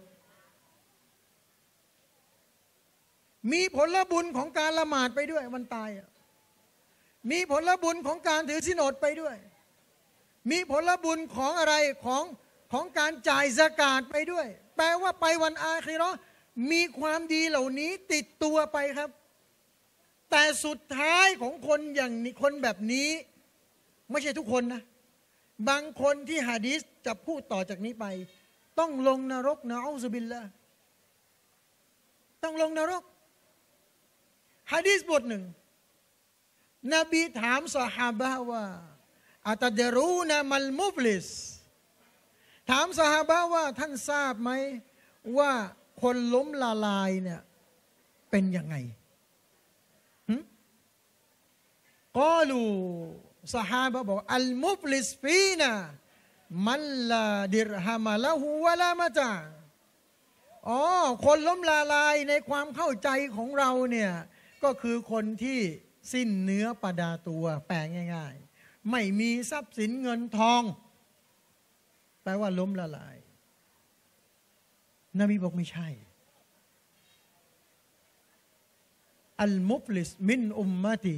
มีผลบุญของการละหมาดไปด้วยวันตายมีผลบุญของการถือศีลอดไปด้วยมีผลบุญของอะไรของการจ่ายซะกาตไปด้วยแปลว่าไปวันอาคิเราะห์มีความดีเหล่านี้ติดตัวไปครับแต่สุดท้ายของคนอย่างนี้คนแบบนี้ไม่ใช่ทุกคนนะบางคนที่หะดีษจะพูดต่อจากนี้ไปต้องลงนรกนะอูซุบิลละต้องลงนรกหะดีษบทหนึ่งนบีถามซอฮาบะห์ว่าอัตดรูนะมัลมุฟลิสถามซอฮาบะห์ว่าท่านทราบไหมว่าคนล้มละลายเนี่ยเป็นยังไงกอลูซอฮาบะห์บอกอัลมุฟลิสฟีนะมันลาดิรฮะมะละฮูวะลามะตาคนล้มละลายในความเข้าใจของเราเนี่ยก็คือคนที่สิ้นเนื้อประดาตัวแปลง่ายๆไม่มีทรัพย์สินเงินทองแปลว่าล้มละลายนบีบอกไม่ใช่อัลมุฟลิสมินอุมมะตี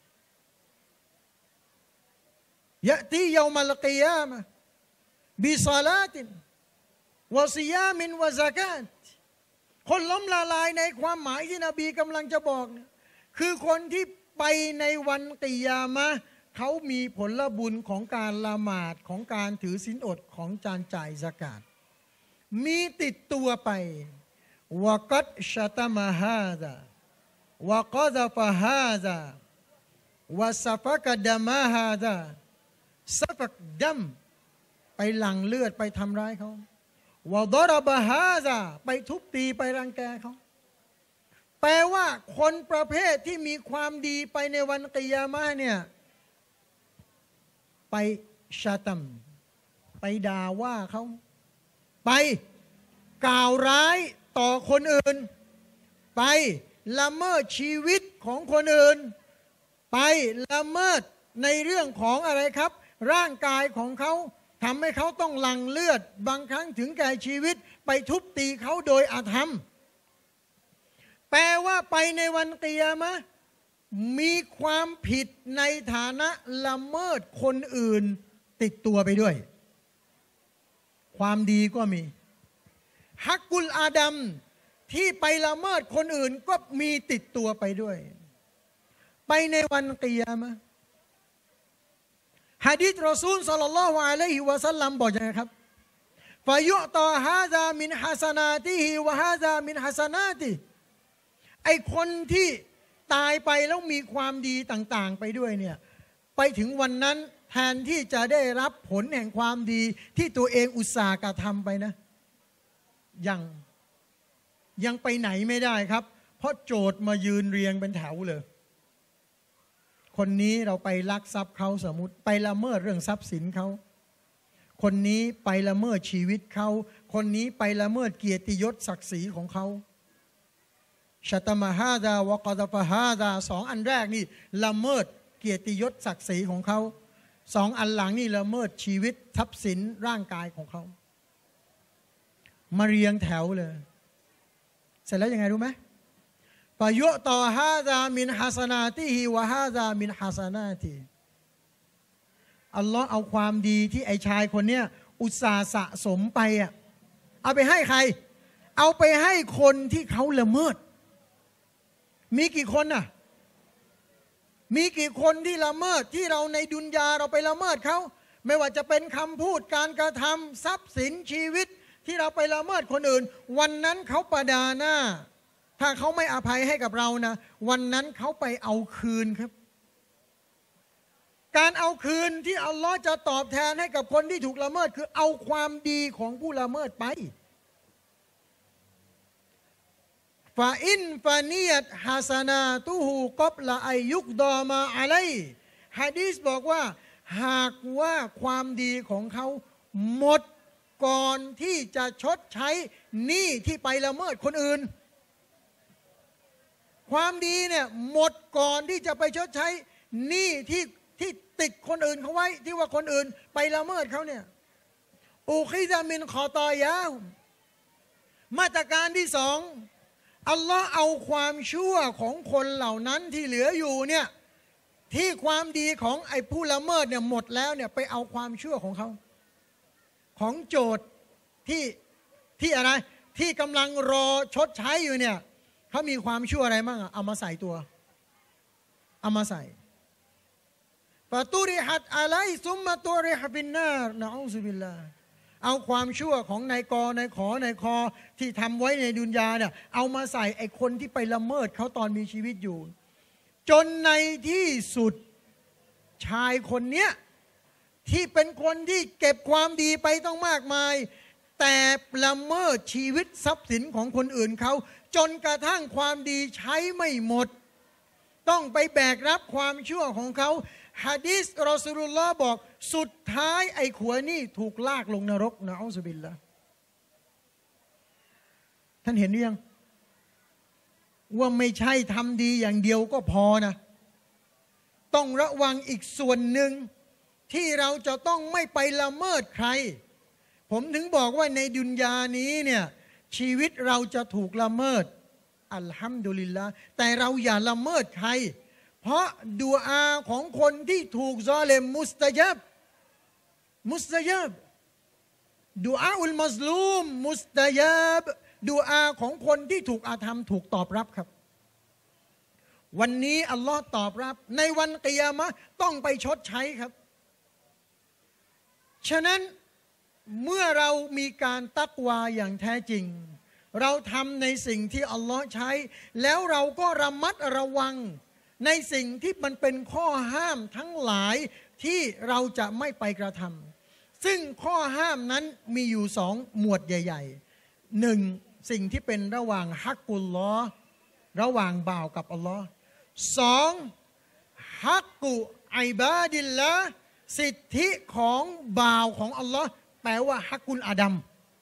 ยะตียอมัลกิยามะห์บิศอลาตินวะซิยามินวะซะกาตคนล้มละลายในความหมายที่นบีกำลังจะบอกคือคนที่ไปในวันกิยามะห์เขามีผลบุญของการละหมาดของการถือศีลอดของการจ่ายซะกาตมีติดตัวไปวะกัดชะตะมะฮาซาวะกอซะฟะฮาซาวะซะฟะกะดะมะฮาซาซะฟักดัมไปหลั่งเลือดไปทำร้ายเขาวะดอรบะฮาซาไปทุบตีไปรังแกเขาแปลว่าคนประเภทที่มีความดีไปในวันกิยามะห์เนี่ยไปชะตัมไปด่าว่าเขาไปกล่าวร้ายต่อคนอื่นไปละเมิดชีวิตของคนอื่นไปละเมิดในเรื่องของอะไรครับร่างกายของเขาทำให้เขาต้องหลั่งเลือดบางครั้งถึงแก่ชีวิตไปทุบตีเขาโดยอาธรรมแปลว่าไปในวันกิยามะห์มีความผิดในฐานะละเมิดคนอื่นติดตัวไปด้วยความดีก็มีฮักกุลอาดัมที่ไปละเมิดคนอื่นก็มีติดตัวไปด้วยไปในวันกิยามะห์หะดีษรอซูลศ็อลลัลลอฮุอะลัยฮิวะซัลลัมบอกอย่างไรครับฟะยุตอฮาซามินฮะซะนาติฮิวะฮาซามินฮะซะนาติไอคนที่ตายไปแล้วมีความดีต่างๆไปด้วยเนี่ยไปถึงวันนั้นแทนที่จะได้รับผลแห่งความดีที่ตัวเองอุตส่าห์กระทำไปนะยังไปไหนไม่ได้ครับเพราะโจทย์มายืนเรียงเป็นแถวเลยคนนี้เราไปลักทรัพย์เขาสมมุติไปละเมิดเรื่องทรัพย์สินเขาคนนี้ไปละเมิดชีวิตเขาคนนี้ไปละเมิดเกียรติยศศักดิ์ศรีของเขาชะตมะฮาดาวะกอดฟะฮาดาสองอันแรกนี่ละเมิดเกียรติยศศักดิ์ศรีของเขาสองอันหลังนี่ละเมิดชีวิตทรัพย์สินร่างกายของเขามาเรียงแถวเลยเสร็จแล้วยังไงรู้ไหมฟะยุตอฮาดามินฮัสนาติฮิวะฮาดามินฮัสนาติอัลลอฮ์เอาความดีที่ไอ้ชายคนเนี้ยอุตส่าห์สะสมไปอ่ะเอาไปให้ใครเอาไปให้คนที่เขาละเมิดมีกี่คนน่ะมีกี่คนที่ละเมิดที่เราในดุนยาเราไปละเมิดเขาไม่ว่าจะเป็นคำพูดการกระทำทรัพย์สินชีวิตที่เราไปละเมิดคนอื่นวันนั้นเขาประดาหน้าถ้าเขาไม่อภัยให้กับเรานะวันนั้นเขาไปเอาคืนครับการเอาคืนที่อัลลอฮ์จะตอบแทนให้กับคนที่ถูกละเมิดคือเอาความดีของผู้ละเมิดไปฟาอินฟานียตฮาสนาตุฮูกอบละอายุกดอมาอะไรฮะดีษบอกว่าหากว่าความดีของเขาหมดก่อนที่จะชดใช้หนี้ที่ไปละเมิดคนอื่นความดีเนี่ยหมดก่อนที่จะไปชดใช้หนี้ที่ติดคนอื่นเขาไว้ที่ว่าคนอื่นไปละเมิดเขาเนี่ยอูคิซามินคอตอยามาตรการที่สองอัลลอฮ์เอาความชั่วของคนเหล่านั้นที่เหลืออยู่เนี่ยที่ความดีของไอ้ผู้ละเมิดเนี่ยหมดแล้วเนี่ยไปเอาความชั่วของเขาของโจทย์ที่อะไรที่กำลังรอชดใช้อยู่เนี่ยเขามีความชั่วอะไรบ้างเอามาใส่ตัวเอามาใส่ฟาตูริฮัดอะไลซุมมาตูริฮบินนาร์นะอูซุบิลลาเอาความชั่วของนายกนายขอนายคอที่ทำไว้ในดุนยาเนี่ยเอามาใส่ไอ้คนที่ไปละเมิดเขาตอนมีชีวิตอยู่จนในที่สุดชายคนเนี้ยที่เป็นคนที่เก็บความดีไปต้องมากมายแต่ละเมิดชีวิตทรัพย์สินของคนอื่นเขาจนกระทั่งความดีใช้ไม่หมดต้องไปแบกรับความชั่วของเขาหะดีษรอซูลุลลอฮ์บอกสุดท้ายไอ้ขัวนี่ถูกลากลงนรกนะอัลซุบิลละท่านเห็นหรือยังว่าไม่ใช่ทำดีอย่างเดียวก็พอนะต้องระวังอีกส่วนหนึ่งที่เราจะต้องไม่ไปละเมิดใครผมถึงบอกว่าในดุนยานี้เนี่ยชีวิตเราจะถูกละเมิดอัลฮัมดุลิลละแต่เราอย่าละเมิดใครเพราะดุอาของคนที่ถูกซอเลมมุสตะญับดุอาอุลมัซลูมมุสตะญับดุอาของคนที่ถูกอาธรรมถูกตอบรับครับวันนี้อัลลอฮ์ตอบรับในวันกิยามะห์ต้องไปชดใช้ครับฉะนั้นเมื่อเรามีการตักวาอย่างแท้จริงเราทำในสิ่งที่อัลลอฮ์ใช้แล้วเราก็ระมัดระวังในสิ่งที่มันเป็นข้อห้ามทั้งหลายที่เราจะไม่ไปกระทำซึ่งข้อห้ามนั้นมีอยู่สองหมวดใหญ่ๆหนึ่งสิ่งที่เป็นระหว่างฮักกุลลอฮ์ระหว่างบ่าวกับอัลลอฮ์สองฮักกุอิบาดิลละสิทธิของบ่าวของอัลลอฮ์แปลว่าฮักกุลอาดัม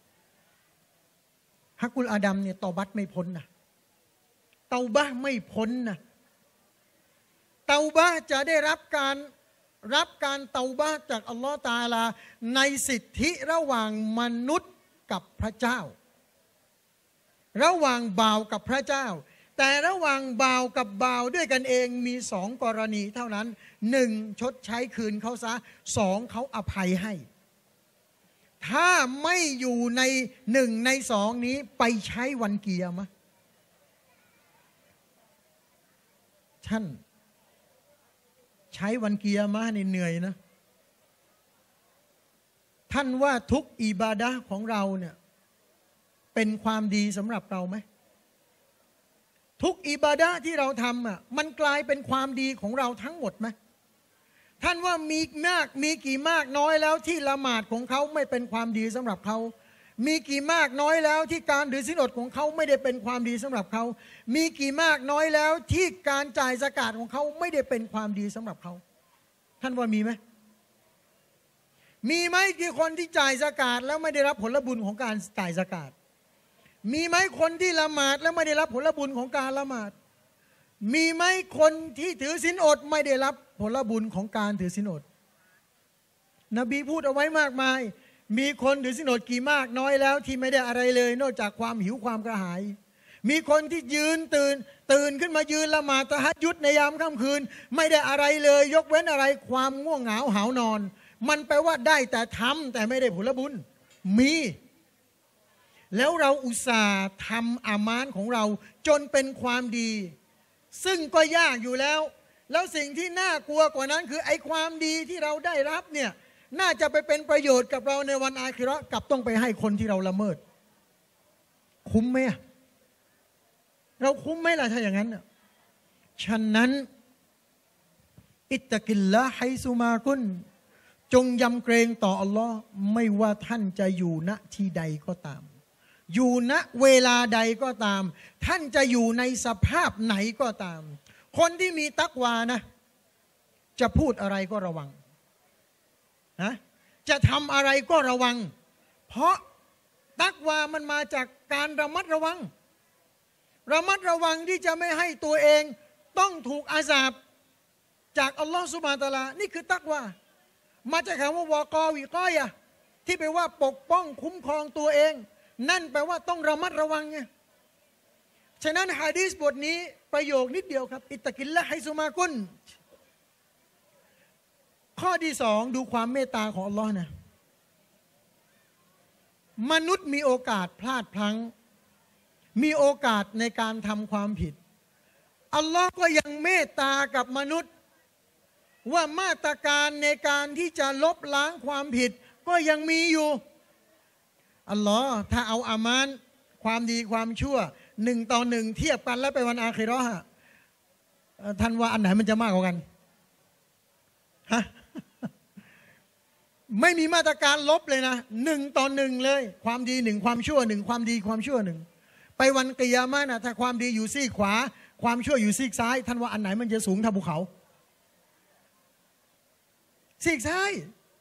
ฮักกุลอาดัมเนี่ยเตาบัตไม่พ้นนะเตาบะไม่พ้นนะเตาบะจะได้รับการเตาบะจากอัลลอฮ์ตะอาลาในสิทธิระหว่างมนุษย์กับพระเจ้าระหว่างบ่าวกับพระเจ้าแต่ระหว่างบ่าวกับบ่าวด้วยกันเองมีสองกรณีเท่านั้นหนึ่งชดใช้คืนเขาซะสองเขาอภัยให้ถ้าไม่อยู่ในหนึ่งในสองนี้ไปใช้วันกิยามะห์ท่านใช้วันกิยามะห์เหนื่อยนะท่านว่าทุกอิบาดะห์ของเราเนี่ยเป็นความดีสำหรับเราไหมทุกอิบาดะห์ที่เราทำอ่ะมันกลายเป็นความดีของเราทั้งหมดไหมท่านว่ามีกี่มากน้อยแล้วที่ละหมาดของเขาไม่เป็นความดีสำหรับเขามีกี่มากน้อยแล้วที่การถือศีลอดของเขาไม่ได้เป็นความดีสำหรับเขามีกี่มากน้อยแล้วที่การจ่ายซะกาตของเขาไม่ได้เป็นความดีสำหรับเขาท่านว่ามีไหมที่คนที่จ่ายซะกาตแล้วไม่ได้รับผลบุญของการจ่ายซะกาตมีไหมคนที่ละหมาดแล้วไม่ได้รับผลบุญของการละหมาดมีไหมคนที่ถือศีลอดไม่ได้รับผลบุญของการถือศีลอดนบีพูดเอาไว้มากมายมีคนถือศีลอดกี่มากน้อยแล้วที่ไม่ได้อะไรเลยนอกจากความหิวความกระหายมีคนที่ยืนตื่นขึ้นมายืนละหมาดตะฮัจญุดในยามค่ำคืนไม่ได้อะไรเลยยกเว้นอะไรความง่วงเหงาหาวนอนมันแปลว่าได้แต่ทำแต่ไม่ได้ผลบุญมีแล้วเราอุตส่าห์ทำอามานของเราจนเป็นความดีซึ่งก็ยากอยู่แล้วสิ่งที่น่ากลัวกว่านั้นคือไอ้ความดีที่เราได้รับเนี่ยน่าจะไปเป็นประโยชน์กับเราในวันอาคิเราะห์กับต้องไปให้คนที่เราละเมิดคุ้มไหมเราคุ้มไหมล่ะถ้าอย่างนั้นฉะนั้นอิตตะกิลละฮัยซุมากุนจงยำเกรงต่ออัลลอฮ์ไม่ว่าท่านจะอยู่ณที่ใดก็ตามอยู่ณเวลาใดก็ตามท่านจะอยู่ในสภาพไหนก็ตามคนที่มีตักวานะจะพูดอะไรก็ระวังนะจะทำอะไรก็ระวังเพราะตักวามันมาจากการระมัดระวังที่จะไม่ให้ตัวเองต้องถูกอาซาบจากอัลลอฮฺซุบฮานะฮูวะตะอาลานี่คือตักวามาจากคำว่าวากอวิกอยะที่แปลว่าปกป้องคุ้มครองตัวเองนั่นแปลว่าต้องระมัดระวังไงฉะนั้นหะดีษบทนี้ประโยคนิดเดียวครับอิตตะกิลละฮัยซุมากุนข้อที่สองดูความเมตตาของอัลลอฮ์นะมนุษย์มีโอกาสพลาดพลั้งมีโอกาสในการทำความผิดอัลลอฮ์ก็ยังเมตตากับมนุษย์ว่ามาตรการในการที่จะลบล้างความผิดก็ยังมีอยู่อัลลอฮ์ถ้าเอาอามานความดีความชั่ว1:1เทียบกันแล้วไปวันอาคิเราะห์ท่านว่าอันไหนมันจะมากกว่ากันฮะไม่มีมาตรการลบเลยนะ1:1เลยความดี1ความชั่ว1ความดีความชั่ว1ไปวันกิยามะห์นะถ้าความดีอยู่ซีกขวาความชั่วอยู่ซีกซ้ายท่านว่าอันไหนมันจะสูงเท่าภูเขาซีกซ้าย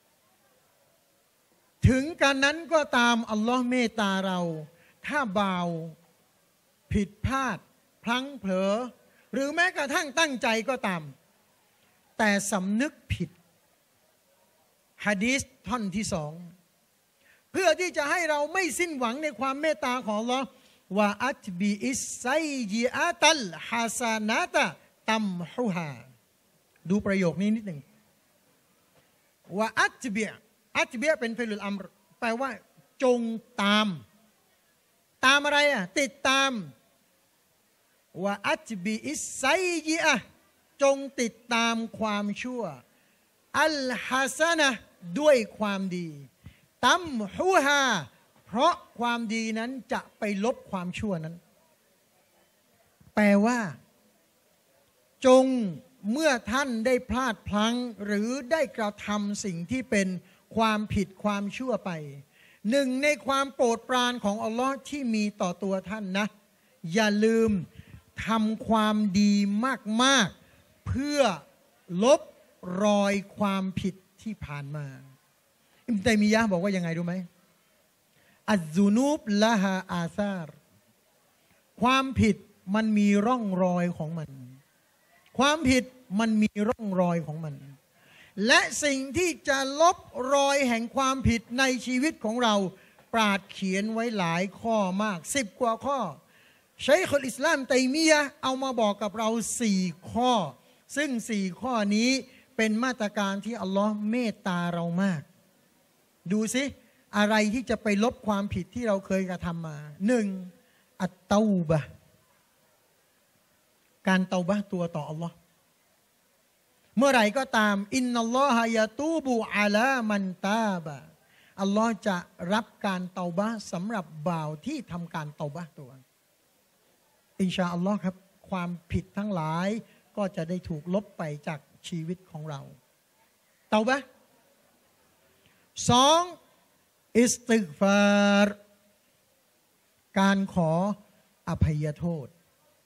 ถึงกันนั้นก็ตามอัลลอฮ์เมตตาเราถ้าบ่าวผิดพลาดพลั้งเผลอหรือแม้กระทั่งตั้งใจก็ตามแต่สำนึกผิดหะดีษท่อนที่สองเพื่อที่จะให้เราไม่สิ้นหวังในความเมตตาของอัลลอฮ์ว่าอัตบิอิสไซยิอาตัลฮาซานะตะตัมฮุฮาดูประโยคนี้นิดหนึ่งว่าอัตบิเป็นฟิลุลอัมรแปลว่าจงตามอะไรติดตามว่าอัตบิอิสไซยิอะจงติดตามความชั่วอัลฮัสนะด้วยความดีตัมฮุฮาเพราะความดีนั้นจะไปลบความชั่วนั้นแปลว่าจงเมื่อท่านได้พลาดพลั้งหรือได้กระทำสิ่งที่เป็นความผิดความชั่วไปหนึ่งในความโปรดปรานของอัลลอฮ์ที่มีต่อตัวท่านนะอย่าลืมทำความดีมากๆเพื่อลบรอยความผิดที่ผ่านมาอิบนุตัยมียะห์บอกว่ายังไงรู้ไหมอัซซุนูบละฮาอาซาร์ความผิดมันมีร่องรอยของมันความผิดมันมีร่องรอยของมันและสิ่งที่จะลบรอยแห่งความผิดในชีวิตของเราปราดเขียนไว้หลายข้อมาก10 กว่าข้อชัยคุลอิสลามตัยมียะห์เอามาบอกกับเรา4 ข้อซึ่ง4 ข้อนี้เป็นมาตรการที่อัลลอฮ์เมตตาเรามากดูสิอะไรที่จะไปลบความผิดที่เราเคยกระทำมา1อัตเตาบะห์การเตาบะห์ตัวต่ออัลลอฮ์เมื่อไหร่ก็ตามอินนัลลอฮะยะตูบุอะลามันตาบะอัลลอฮ์จะรับการเตาบะห์สำหรับบ่าวที่ทำการเตาบะห์ตัวอินชาอัลลอฮ์ครับความผิดทั้งหลายก็จะได้ถูกลบไปจากชีวิตของเราเตาบะห์2อิสติฆฟาร การขออภัยโทษ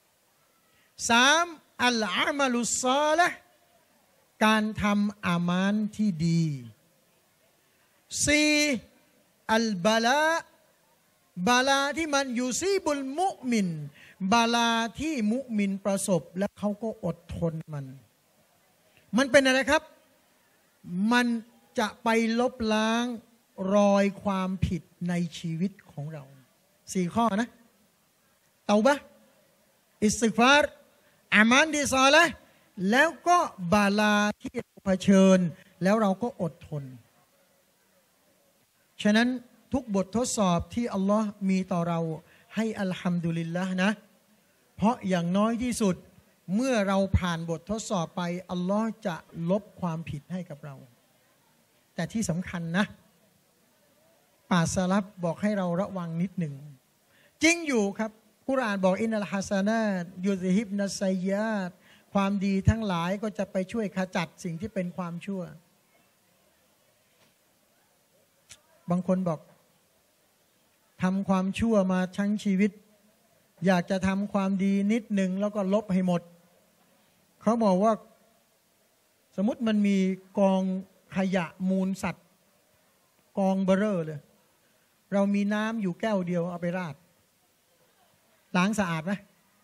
3. อัลอามัลุศอลิฮ์การทำอามานที่ดี 4. อัลบะลาบาลาที่มันยูซีบุลมุมินบาลาที่มุมินประสบและเขาก็อดทนมันเป็นอะไรครับมันจะไปลบล้างรอยความผิดในชีวิตของเรา4 ข้อนะเตาบะห์อิสติฆฟารอามันดีซอละห์แล้วก็บาลาที่เราเผชิญแล้วเราก็อดทนฉะนั้นทุกบททดสอบที่อัลลอฮ์มีต่อเราให้อัลฮัมดุลิลละห์นะเพราะอย่างน้อยที่สุดเมื่อเราผ่านบททดสอบไปอัลลอฮ์จะลบความผิดให้กับเราแต่ที่สำคัญนะป่าสลับบอกให้เราระวังนิดหนึ่งจริงอยู่ครับกุรอานบอกอินนัลฮัสานาตยุซฮิบนัสไซยาตความดีทั้งหลายก็จะไปช่วยขจัดสิ่งที่เป็นความชั่วบางคนบอกทำความชั่วมาทั้งชีวิตอยากจะทำความดีนิดหนึ่งแล้วก็ลบให้หมดเขาบอกว่าสมมติมันมีกองขยะมูลสัตว์กองเบอเร่อเลยเรามีน้ำอยู่แก้วเดียวเอาไปราดล้างสะอาดไหม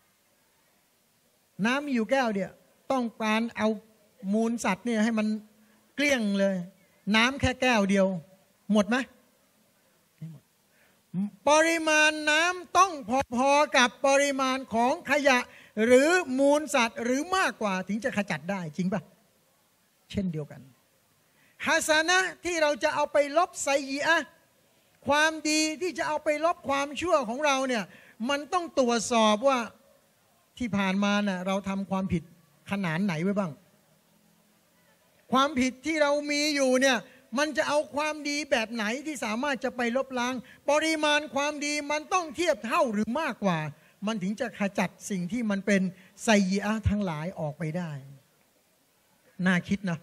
น้ำมีอยู่แก้วเดียวต้องการเอามูลสัตว์เนี่ยให้มันเกลี้ยงเลยน้ำแค่แก้วเดียวหมดไหมไม่หมดปริมาณน้ำต้องพอๆกับปริมาณของขยะหรือมูลสัตว์หรือมากกว่าถึงจะขจัดได้จริงป่ะเช่นเดียวกันฮาสานะที่เราจะเอาไปลบไซยีอะห์ความดีที่จะเอาไปลบความชั่วของเราเนี่ยมันต้องตรวจสอบว่าที่ผ่านมาน่ะเราทำความผิดขนาดไหนไว้บ้างความผิดที่เรามีอยู่เนี่ยมันจะเอาความดีแบบไหนที่สามารถจะไปลบล้างปริมาณความดีมันต้องเทียบเท่าหรือมากกว่ามันถึงจะขจัดสิ่งที่มันเป็นไซยีอะห์ทั้งหลายออกไปได้น่าคิดนะ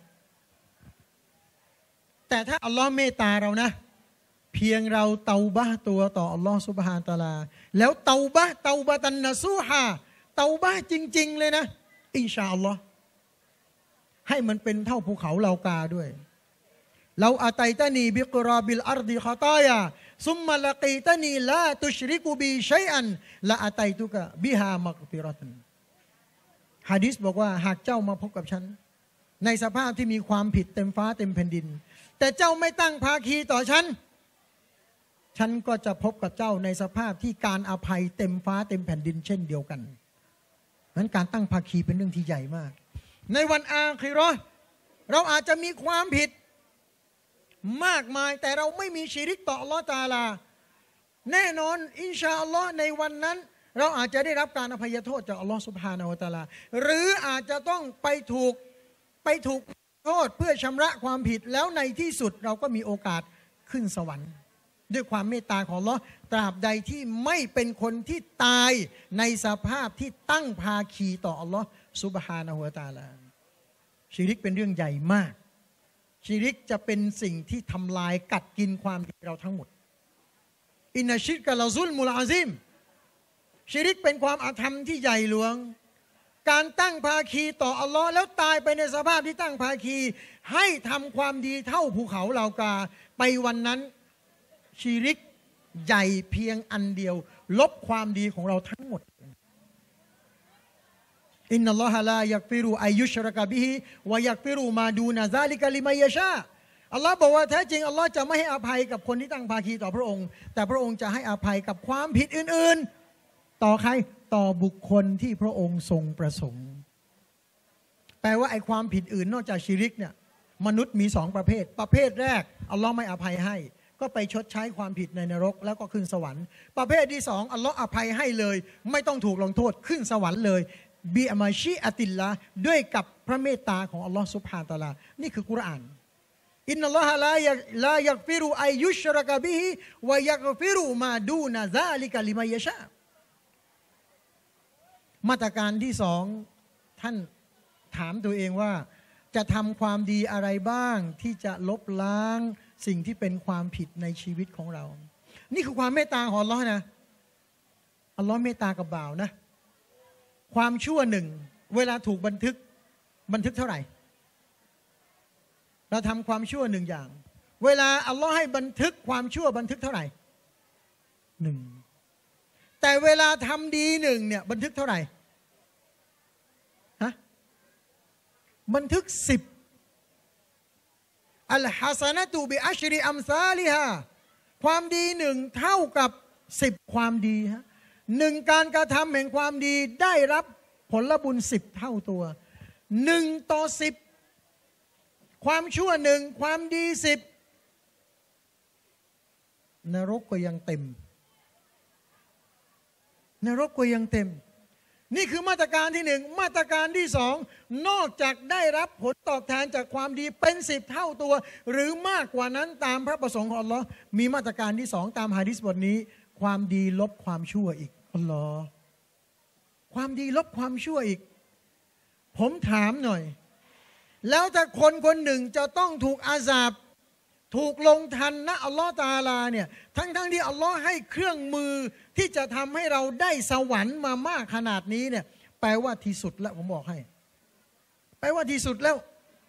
แต่ถ้าอัลลอฮ์เมตตาเรานะเพียงเราเตาบะห์ตัวต่ออัลลอฮ์ซุบฮานะฮูวะตะอาลาแล้วเตาบะห์ตันนะซูฮาเตาบะห์จริงๆเลยนะอินชาอัลลอฮ์ให้มันเป็นเท่าภูเขาเหล่ากาด้วยเราอาตัยตานีบิกราบิลอัรดิขอตายาซุมมาละกีตานีลาตุชริกุบีชัยอันละอาตัยตุกะบิฮามักฟิรตันหะดีษบอกว่าหากเจ้ามาพบกับฉันในสภาพที่มีความผิดเต็มฟ้าเต็มแผ่นดินแต่เจ้าไม่ตั้งภาคีต่อฉันก็จะพบกับเจ้าในสภาพที่การอภัยเต็มฟ้าเต็มแผ่นดินเช่นเดียวกันนั้นการตั้งภาคีเป็นเรื่องที่ใหญ่มากในวันอาคิเราะห์เราอาจจะมีความผิดมากมายแต่เราไม่มีชิริกต่ออัลลอฮฺตะอาลาแน่นอนอินชาอัลลอฮ์ในวันนั้นเราอาจจะได้รับการอภัยโทษจากอัลลอฮฺซุบฮานะฮูวะตะอาลาหรืออาจจะต้องไปถูกโทษเพื่อชำระความผิดแล้วในที่สุดเราก็มีโอกาสขึ้นสวรรค์ด้วยความเมตตาของอัลลอฮ์ตราบใดที่ไม่เป็นคนที่ตายในสภาพที่ตั้งภาคีต่ออัลลอฮ์ซุบฮานะฮูวะตะอาลาชิริกเป็นเรื่องใหญ่มากชิริกจะเป็นสิ่งที่ทำลายกัดกินความดีเราทั้งหมดอินนัชชิรกะละซุลมุลอาซิมชิริกเป็นความอาธรรมที่ใหญ่หลวงการตั้งภาคีต่ออัลลอฮ์แล้วตายไปในสภาพที่ตั้งภาคีให้ทำความดีเท่าภูเขาเหล่ากาไปวันนั้นชิริกใหญ่เพียงอันเดียวลบความดีของเราทั้งหมดอินนัลลอฮะลายักฟิรุอัยยุชรกะบิฮิวะยักฟิรุมาดูนะซาลิกะลิมัยยะชาอัลลอฮ์บอกว่าแท้จริงอัลลอฮ์จะไม่ให้อภัยกับคนที่ตั้งภาคีต่อพระองค์แต่พระองค์จะให้อภัยกับความผิดอื่นๆต่อใครต่อบุคคลที่พระองค์ทรงประสงค์แปลว่าไอ้ความผิดอื่นนอกจากชิริกเนี่ยมนุษย์มี2ประเภทแรกอัลลอฮ์ไม่อภัยให้ก็ไปชดใช้ความผิดในนรกแล้วก็ขึ้นสวรรค์ประเภทที่2อัลลอฮ์อภัยให้เลยไม่ต้องถูกลงโทษขึ้นสวรรค์เลยบิอามาชีอะติลละด้วยกับพระเมตตาของอัลลอฮ์ซุบฮานะฮูวะตะอาลานี่คือกุรอานอินนัลลอฮะลายักฟิรุอัยยุชรกะบิฮิวะยักฟิรุมาดูนะซาลิกะลิมัยยะชามาตรการที่2ท่านถามตัวเองว่าจะทำความดีอะไรบ้างที่จะลบล้างสิ่งที่เป็นความผิดในชีวิตของเรานี่คือความเมตตาของอัลลอฮ์นะอัลลอฮ์เมตตากับบ่าวนะความชั่วหนึ่งเวลาถูกบันทึกเท่าไหร่เราทำความชั่วหนึ่งอย่างเวลาอัลลอฮ์ให้บันทึกความชั่วบันทึกเท่าไหร่ 1แต่เวลาทำดี1เนี่ยบันทึกเท่าไหร่ฮะบันทึก10อัลฮัสนะตุบิอัชริอัมซาลิฮาความดี1เท่ากับ10ความดีฮะ1การกระทำแห่งความดีได้รับผลบุญ10เท่าตัว1ต่อ10ความชั่ว1ความดี10นรกก็ยังเต็มนรกก็ยังเต็มนี่คือมาตรการที่1มาตรการที่2นอกจากได้รับผลตอบแทนจากความดีเป็น10เท่าตัวหรือมากกว่านั้นตามพระประสงค์ของอัลลอฮ์มีมาตรการที่2ตามหะดีษบทนี้ความดีลบความชั่วอีกอัลลอฮ์ความดีลบความชั่วอีกผมถามหน่อยแล้วถ้าคนคนหนึ่งจะต้องถูกอาซาบถูกลงทันนะอัลลอฮ์ตะอาลาเนี่ยทั้งที่อัลลอฮ์ให้เครื่องมือที่จะทำให้เราได้สวรรค์มามากขนาดนี้เนี่ยแปลว่าที่สุดแล้วผมบอกให้แปลว่าที่สุดแล้ว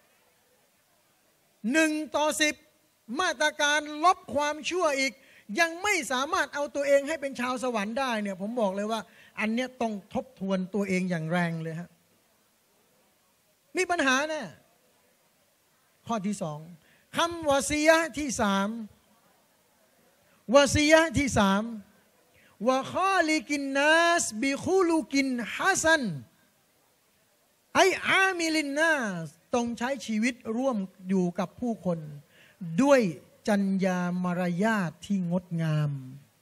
1ต่อ10มาตรการลบความชั่วอีกยังไม่สามารถเอาตัวเองให้เป็นชาวสวรรค์ได้เนี่ยผมบอกเลยว่าอันเนี้ยต้องทบทวนตัวเองอย่างแรงเลยฮะมีปัญหาแน่ข้อที่2คำวะซียะห์ที่3วะซียะห์ที่3วะคอลิกินนัสบิคุลุกินฮัสันไออามิลินนัสต้องใช้ชีวิตร่วมอยู่กับผู้คนด้วยจรรยามารยาทที่งดงาม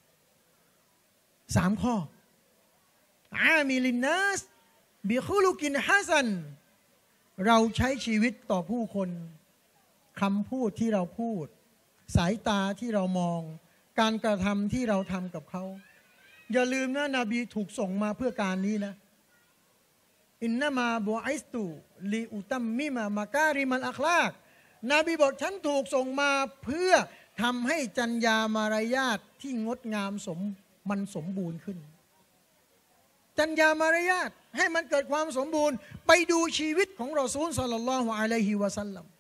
3ข้ออามิลินนัสบิคุลุกินฮัสันเราใช้ชีวิตต่อผู้คนคำพูดที่เราพูดสายตาที่เรามองการกระทำที่เราทำกับเขาอย่าลืมนะนบีถูกส่งมาเพื่อการนี้นะอินนามาบุอิสตุลิอุตัมมิมามะการิมัลอัคลากนบีบอกฉันถูกส่งมาเพื่อทำให้จรรยามารยาทที่งดงามมันสมบูรณ์ขึ้นจรรยามารยาทให้มันเกิดความสมบูรณ์ไปดูชีวิตของรอซูลศ็อลลัลลอฮุอะลัยฮิวะซัลลัม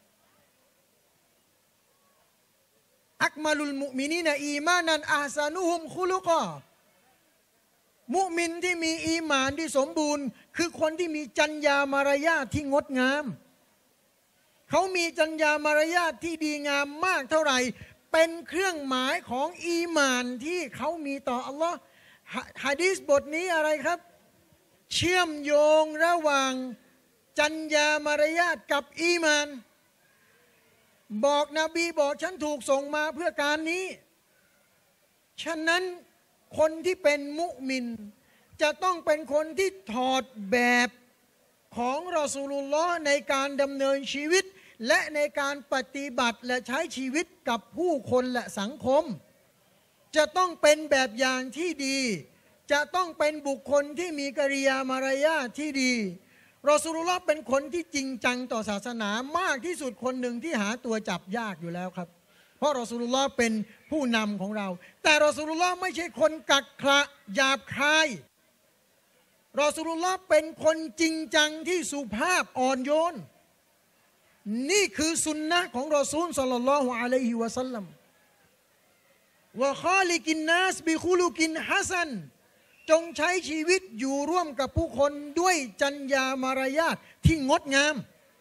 อักมาลุลมุมินีนอีมานันอาซานุฮุมคุลุกอมุมินที่มีอีหม่านที่สมบูรณ์คือคนที่มีจรรยามารยาทที่งดงามเขามีจรรยามารยาทที่ดีงามมากเท่าไหร่เป็นเครื่องหมายของอีหม่านที่เขามีต่ออัลลอฮ์หะดีษบทนี้อะไรครับเชื่อมโยงระหว่างจรรยามารยาทกับอีหม่านบอกนบีบอกฉันถูกส่งมาเพื่อการนี้ฉะนั้นคนที่เป็นมุมินจะต้องเป็นคนที่ถอดแบบของรอซูลุลลอฮ์ในการดำเนินชีวิตและในการปฏิบัติและใช้ชีวิตกับผู้คนและสังคมจะต้องเป็นแบบอย่างที่ดีจะต้องเป็นบุคคลที่มีกิริยามารยาทที่ดีรอซูลุลลอฮ์เป็นคนที่จริงจังต่อศาสนามากที่สุดคนหนึ่งที่หาตัวจับยากอยู่แล้วครับเพราะรอซูลุลลอฮ์เป็นผู้นำของเราแต่รอซูลุลลอฮ์ไม่ใช่คนกักขระหยาบคายรอซูลุลลอฮ์เป็นคนจริงจังที่สุภาพอ่อนโยนนี่คือสุนนะของรอซูลศ็อลลัลลอฮุอะลัยฮิวะซัลลัมวะคอลิกินนัสบิคุลุกินฮัสันจงใช้ชีวิตอยู่ร่วมกับผู้คนด้วยจรรยามารยาทที่งดงาม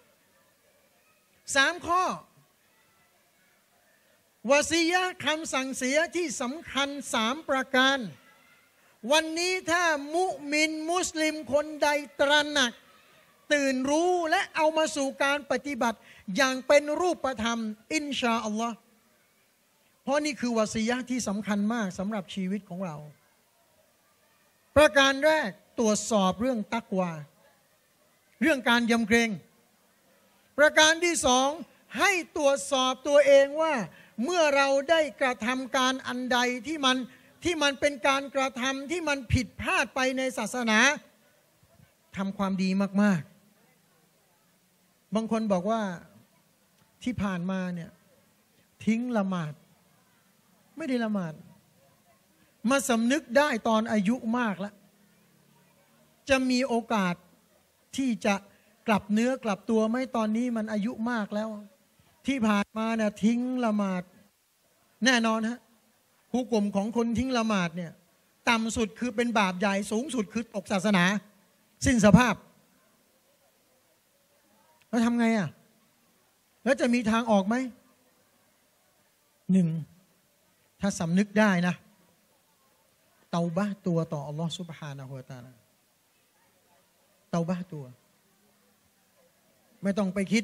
3ข้อวะซียะห์คำสั่งเสียที่สำคัญ3ประการวันนี้ถ้ามุมินมุสลิมคนใดตระหนักตื่นรู้และเอามาสู่การปฏิบัติอย่างเป็นรูปธรรมอินชาอัลลอฮ์เพราะนี่คือวะซียะห์ที่สำคัญมากสำหรับชีวิตของเราประการแรกตรวจสอบเรื่องตักวาเรื่องการยำเกรงประการที่2ให้ตรวจสอบตัวเองว่าเมื่อเราได้กระทำการอันใดที่มันเป็นการกระทำที่มันผิดพลาดไปในศาสนาทำความดีมากๆบางคนบอกว่าที่ผ่านมาเนี่ยทิ้งละหมาดไม่ได้ละหมาดมาสำนึกได้ตอนอายุมากแล้วจะมีโอกาสที่จะกลับเนื้อกลับตัวไหมตอนนี้มันอายุมากแล้วที่ผ่านมาเนี่ยทิ้งละหมาดแน่นอนฮะฮุกมของคนทิ้งละหมาดเนี่ยต่ำสุดคือเป็นบาปใหญ่สูงสุดคือตกศาสนาสิ้นสภาพแล้วทำไงอ่ะแล้วจะมีทางออกไหมหนึ่งถ้าสำนึกได้นะเตาบะตัวต่ออัลลอฮฺซุบฮานะฮูวะตะอาลาเตาบะตัวไม่ต้องไปคิด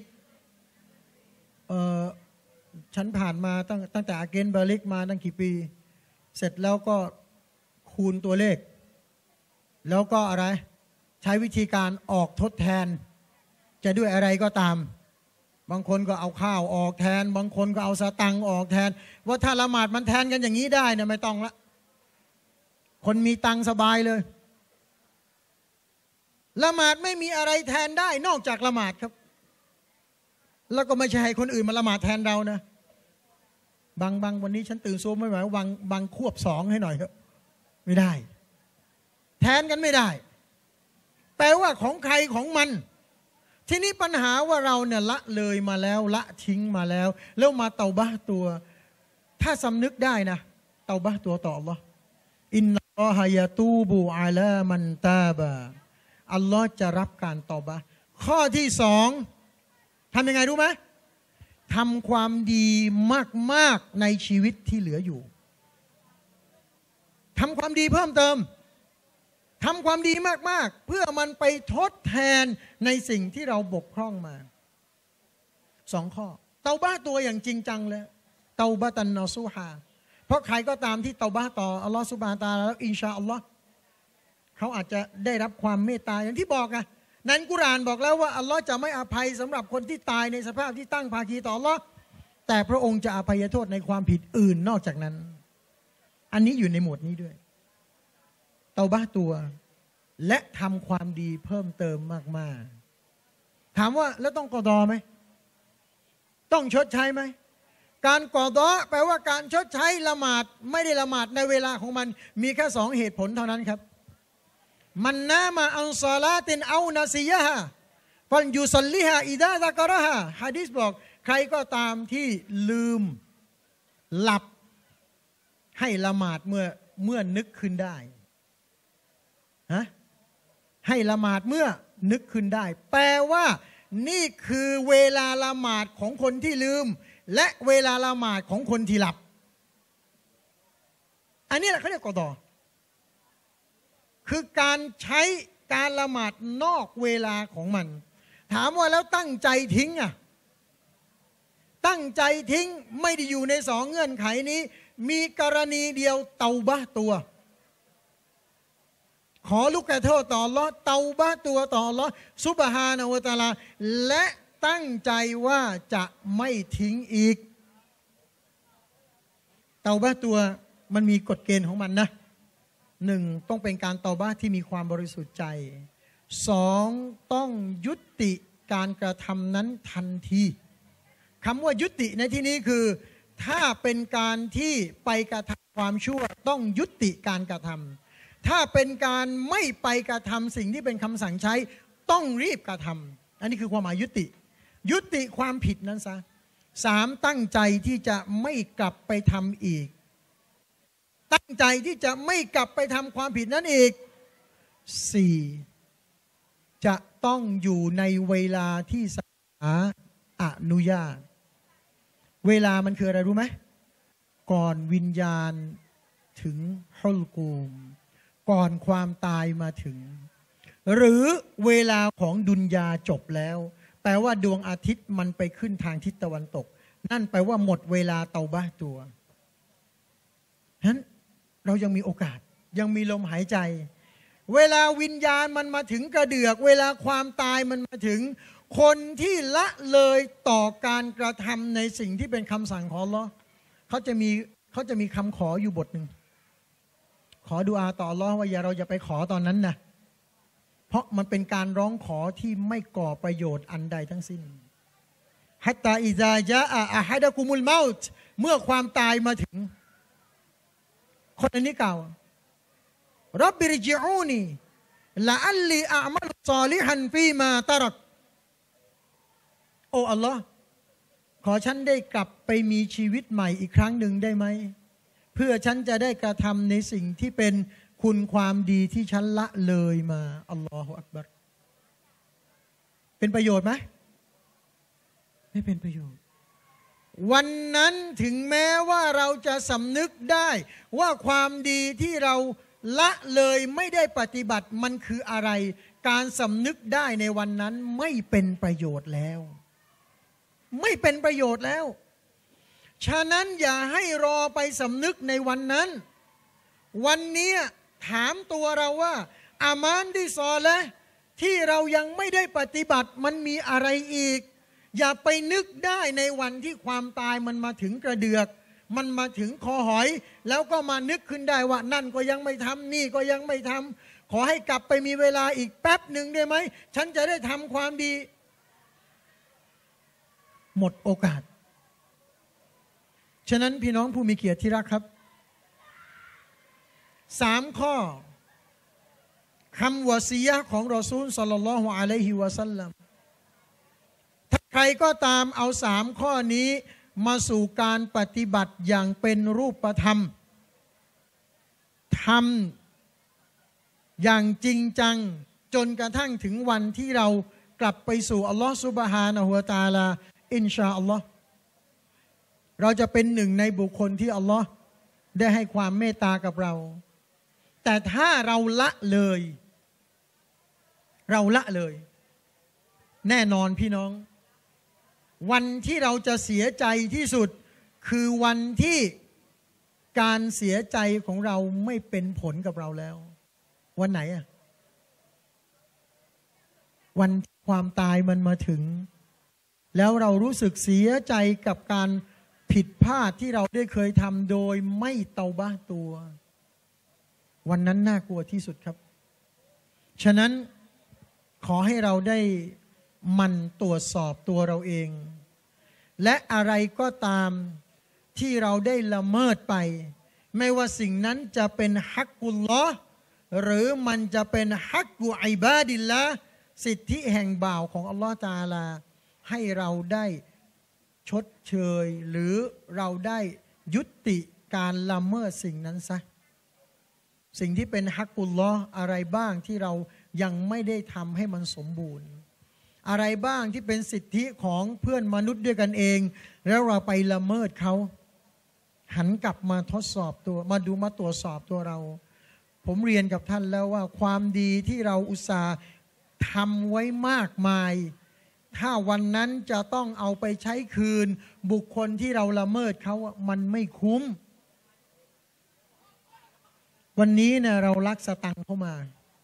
ฉันผ่านมาตั้งแต่อาเกนบาลิกมาตั้งกี่ปีเสร็จแล้วก็คูณตัวเลขแล้วก็อะไรใช้วิธีการออกทดแทนจะด้วยอะไรก็ตามบางคนก็เอาข้าวออกแทนบางคนก็เอาสตังค์ออกแทนว่าถ้าละหมาดมันแทนกันอย่างนี้ได้เนี่ยไม่ต้องละคนมีตังค์สบายเลยละหมาดไม่มีอะไรแทนได้นอกจากละหมาดครับแล้วก็ไม่ใช่ให้คนอื่นมาละหมาดแทนเรานะบางวันนี้ฉันตื่นซูมไม่ไหวบางควบ2ให้หน่อยเถอะไม่ได้แทนกันไม่ได้แปลว่าของใครของมันทีนี้ปัญหาว่าเราเนี่ยละเลยมาแล้วละทิ้งมาแล้วแล้วมาเตาบะตัวถ้าสำนึกได้นะเตาบะตัวต่ออัลลอฮ์อินนัลลอฮะยะตูบุอะลามันตาบะอัลลอฮ์จะรับการเตาบะข้อที่2ทำยังไงรู้ไหมทำความดีมากๆในชีวิตที่เหลืออยู่ทำความดีเพิ่มเติมทำความดีมากๆเพื่อมันไปทดแทนในสิ่งที่เราบกพร่องมา2ข้อเตาบะตัวอย่างจริงจังเลยเตาบะตันนอซูฮาเพราะใครก็ตามที่เตาบะต่ออัลลอฮฺซุบฮานะฮูวะตะอาลาแล้วอินชาอัลลอฮ์เขาอาจจะได้รับความเมตตาอย่างที่บอกนะนั้นกุรอานบอกแล้วว่าอัลลอฮ์จะไม่อภัยสำหรับคนที่ตายในสภาพที่ตั้งภาคีต่ออัลลอฮ์แต่พระองค์จะอภัยโทษในความผิดอื่นนอกจากนั้นอันนี้อยู่ในหมวดนี้ด้วยเตาบะตัวและทำความดีเพิ่มเติมมากๆถามว่าแล้วต้องกอฎอไหมต้องชดใช้ไหมการกอฎอแปลว่าการชดใช้ละหมาดไม่ได้ละหมาดในเวลาของมันมีแค่2เหตุผลเท่านั้นครับมันนามาอันซาลาตินเอานาซียะฮะฟันยูซัลลิฮะอิดะซะกะเราะฮะหะดีษบอกใครก็ตามที่ลืมหลับให้ละหมาดเมื่อนึกขึ้นได้ฮะให้ละหมาดเมื่อนึกขึ้นได้แปลว่านี่คือเวลาละหมาดของคนที่ลืมและเวลาละหมาดของคนที่หลับอันนี้แหละเขาเรียกกอฎอคือการใช้การละหมาดนอกเวลาของมันถามว่าแล้วตั้งใจทิ้งอ่ะตั้งใจทิ้งไม่ได้อยู่ใน2เงื่อนไขนี้มีกรณีเดียวเตาบะตัวขอลูกกระโทษต่ออัลเลาะห์เตาบะตัวต่ออัลเลาะห์ซุบฮานะฮูวะตะอาลาและตั้งใจว่าจะไม่ทิ้งอีกเตาบะตัวมันมีกฎเกณฑ์ของมันนะ1ต้องเป็นการเตาบะที่มีความบริสุทธิ์ใจ2ต้องยุติการกระทำนั้นทันทีคำว่ายุติในที่นี้คือถ้าเป็นการที่ไปกระทำความชั่วต้องยุติการกระทำถ้าเป็นการไม่ไปกระทำสิ่งที่เป็นคำสั่งใช้ต้องรีบกระทำอันนี้คือความหมายยุติความผิดนั้นซะ3ตั้งใจที่จะไม่กลับไปทำอีกตั้งใจที่จะไม่กลับไปทำความผิดนั้นอีก4จะต้องอยู่ในเวลาที่ศาสนาอนุญาตเวลามันคืออะไรรู้ไหมก่อนวิญญาณถึงฮุลกูมก่อนความตายมาถึงหรือเวลาของดุนยาจบแล้วแปลว่าดวงอาทิตย์มันไปขึ้นทางทิศตะวันตกนั่นแปลว่าหมดเวลาเตาบะตัวฉะนั้นเรายังมีโอกาสยังมีลมหายใจเวลาวิญญาณมันมาถึงกระเดือกเวลาความตายมันมาถึงคนที่ละเลยต่อการกระทำในสิ่งที่เป็นคำสั่งของอัลเลาะห์เขาจะมีคำขออยู่บทหนึ่งขอดุอาต่ออัลเลาะห์ว่าเราอย่าไปขอตอนนั้นนะเพราะมันเป็นการร้องขอที่ไม่ก่อประโยชน์อันใดทั้งสิ้นฮัตตาอิซาจาอะฮัดะกุมุลเมาต์เมื่อความตายมาถึงคนอันนี้กล่าวรับบิริจิอูนีละอัลลีอามัลซอลิฮันฟีมาตะรักโอ้อัลลอฮ์ขอฉันได้กลับไปมีชีวิตใหม่อีกครั้งหนึ่งได้ไหมเพื่อฉันจะได้กระทำในสิ่งที่เป็นคุณความดีที่ฉันละเลยมาอัลลอฮฺอักบัรเป็นประโยชน์ไหมไม่เป็นประโยชน์วันนั้นถึงแม้ว่าเราจะสำนึกได้ว่าความดีที่เราละเลยไม่ได้ปฏิบัติมันคืออะไรการสำนึกได้ในวันนั้นไม่เป็นประโยชน์แล้วไม่เป็นประโยชน์แล้วฉะนั้นอย่าให้รอไปสำนึกในวันนั้นวันนี้ถามตัวเราว่าอามานที่ซอและที่เรายังไม่ได้ปฏิบัติมันมีอะไรอีกอย่าไปนึกได้ในวันที่ความตายมันมาถึงกระเดือกมันมาถึงคอหอยแล้วก็มานึกขึ้นได้ว่านั่นก็ยังไม่ทำนี่ก็ยังไม่ทำขอให้กลับไปมีเวลาอีกแป๊บหนึ่งได้ไหมฉันจะได้ทำความดีหมดโอกาสฉะนั้นพี่น้องผู้มีเกียรติที่รักครับ3 ข้อคำวะซียะห์ของรอซูลศ็อลลัลลอฮุอะลัยฮิวะซัลลัมถ้าใครก็ตามเอา3 ข้อนี้มาสู่การปฏิบัติอย่างเป็นรูปธรรมทำอย่างจริงจังจนกระทั่งถึงวันที่เรากลับไปสู่อัลลอฮฺซุบฮานะฮูวะตะอาลาอินชาอัลลอฮ์เราจะเป็นหนึ่งในบุคคลที่อัลลอฮ์ได้ให้ความเมตตากับเราแต่ถ้าเราละเลยแน่นอนพี่น้องวันที่เราจะเสียใจที่สุดคือวันที่การเสียใจของเราไม่เป็นผลกับเราแล้ววันไหนอะวันที่ความตายมันมาถึงแล้วเรารู้สึกเสียใจกับการผิดพลาดที่เราได้เคยทำโดยไม่เตาบ้าตัววันนั้นน่ากลัวที่สุดครับฉะนั้นขอให้เราได้มันตรวจสอบตัวเราเองและอะไรก็ตามที่เราได้ละเมิดไปไม่ว่าสิ่งนั้นจะเป็นฮักกุลลอฮ์หรือมันจะเป็นฮักกุอิบาดิลละสิทธิแห่งบ่าวของอัลลอฮ์ตะอาลาให้เราได้ชดเชยหรือเราได้ยุติการละเมิดสิ่งนั้นซะสิ่งที่เป็นฮักกุลลอฮ์อะไรบ้างที่เรายังไม่ได้ทำให้มันสมบูรณ์อะไรบ้างที่เป็นสิทธิของเพื่อนมนุษย์ด้วยกันเองแล้วเราไปละเมิดเขาหันกลับมาทดสอบตัวมาตรวจสอบตัวเราผมเรียนกับท่านแล้วว่าความดีที่เราอุตส่าห์ทำไว้มากมายถ้าวันนั้นจะต้องเอาไปใช้คืนบุคคลที่เราละเมิดเขามันไม่คุ้มวันนี้เนี่ยเราลักสตังค์เข้ามา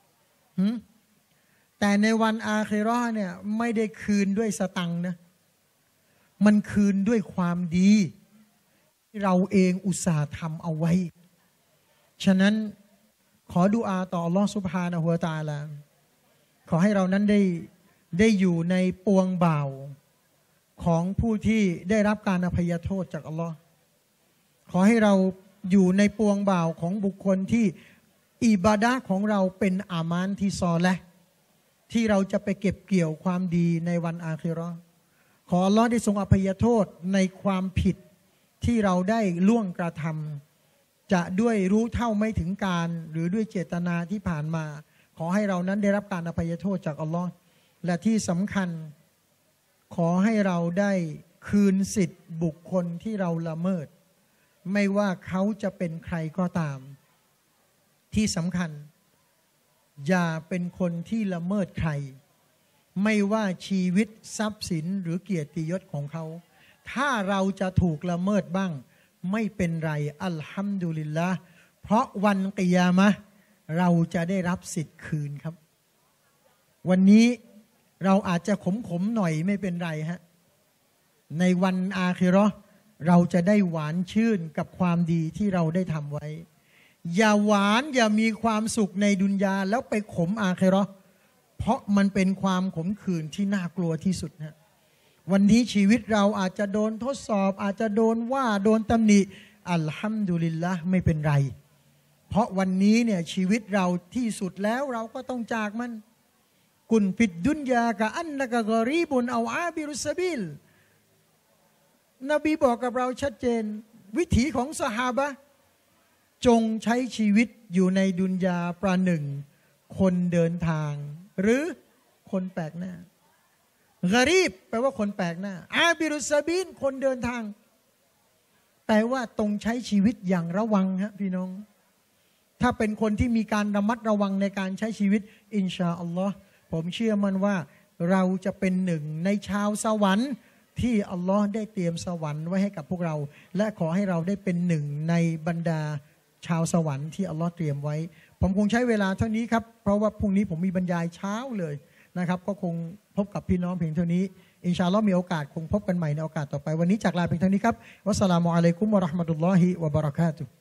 แต่ในวันอาคิเราะห์เนี่ยไม่ได้คืนด้วยสตังค์นะมันคืนด้วยความดีที่เราเองอุตส่าห์ทำเอาไว้ฉะนั้นขอดุอาต่ออัลลอฮฺซุบฮานะฮูวะตะอาลาขอให้เรานั้นได้อยู่ในปวงบ่าวของผู้ที่ได้รับการอภัยโทษจากอัลลอฮ์ขอให้เราอยู่ในปวงบ่าวของบุคคลที่อิบาดะห์ของเราเป็นอามานที่ซอและที่เราจะไปเก็บเกี่ยวความดีในวันอาคิเราะห์ขออัลลอฮ์ได้ทรงอภัยโทษในความผิดที่เราได้ล่วงกระทำจะด้วยรู้เท่าไม่ถึงการหรือด้วยเจตนาที่ผ่านมาขอให้เรานั้นได้รับการอภัยโทษจากอัลลอฮ์และที่สำคัญขอให้เราได้คืนสิทธิ์บุคคลที่เราละเมิดไม่ว่าเขาจะเป็นใครก็ตามที่สำคัญอย่าเป็นคนที่ละเมิดใครไม่ว่าชีวิตทรัพย์สินหรือเกียรติยศของเขาถ้าเราจะถูกละเมิดบ้างไม่เป็นไรอัลฮัมดุลิลละห์เพราะวันกิยามะห์เราจะได้รับสิทธิ์คืนครับวันนี้เราอาจจะขมหน่อยไม่เป็นไรฮะในวันอาคิเราะห์เราจะได้หวานชื่นกับความดีที่เราได้ทำไว้อย่าหวานอย่ามีความสุขในดุนยาแล้วไปขมอาคิเราะห์เพราะมันเป็นความขมขื่นที่น่ากลัวที่สุดนะวันนี้ชีวิตเราอาจจะโดนทดสอบอาจจะโดนว่าโดนตำหนิอัลฮัมดุลิลละห์ไม่เป็นไรเพราะวันนี้เนี่ยชีวิตเราที่สุดแล้วเราก็ต้องจากมันกุนฟิดดุนยากะอันนะกะกอรีบุนเอาอาบิรุสบิลนบีบอกกับเราชัดเจนวิถีของซอฮาบะห์จงใช้ชีวิตอยู่ในดุนยาประหนึ่งคนเดินทางหรือคนแปลกหน้ากะรีบแปลว่าคนแปลกหน้าอาบิรุสบินคนเดินทางแต่ว่าตรงใช้ชีวิตอย่างระวังฮะพี่น้องถ้าเป็นคนที่มีการระมัดระวังในการใช้ชีวิตอินชาอัลลอฮ์ผมเชื่อมั่นว่าเราจะเป็นหนึ่งในชาวสวรรค์ที่อัลลอฮ์ได้เตรียมสวรรค์ไว้ให้กับพวกเราและขอให้เราได้เป็นหนึ่งในบรรดาชาวสวรรค์ที่อัลลอฮ์เตรียมไว้ผมคงใช้เวลาเท่านี้ครับเพราะว่าพรุ่งนี้ผมมีบรรยายเช้าเลยนะครับก็คงพบกับพี่น้องเพียงเท่านี้อินชาอัลลอฮ์มีโอกาสคงพบกันใหม่ในโอกาสต่อไปวันนี้จากลาเพียงเท่านี้ครับวัสสลามุอะลัยกุมวะเราะห์มะตุลลอฮิวะบะเราะกาตุฮ์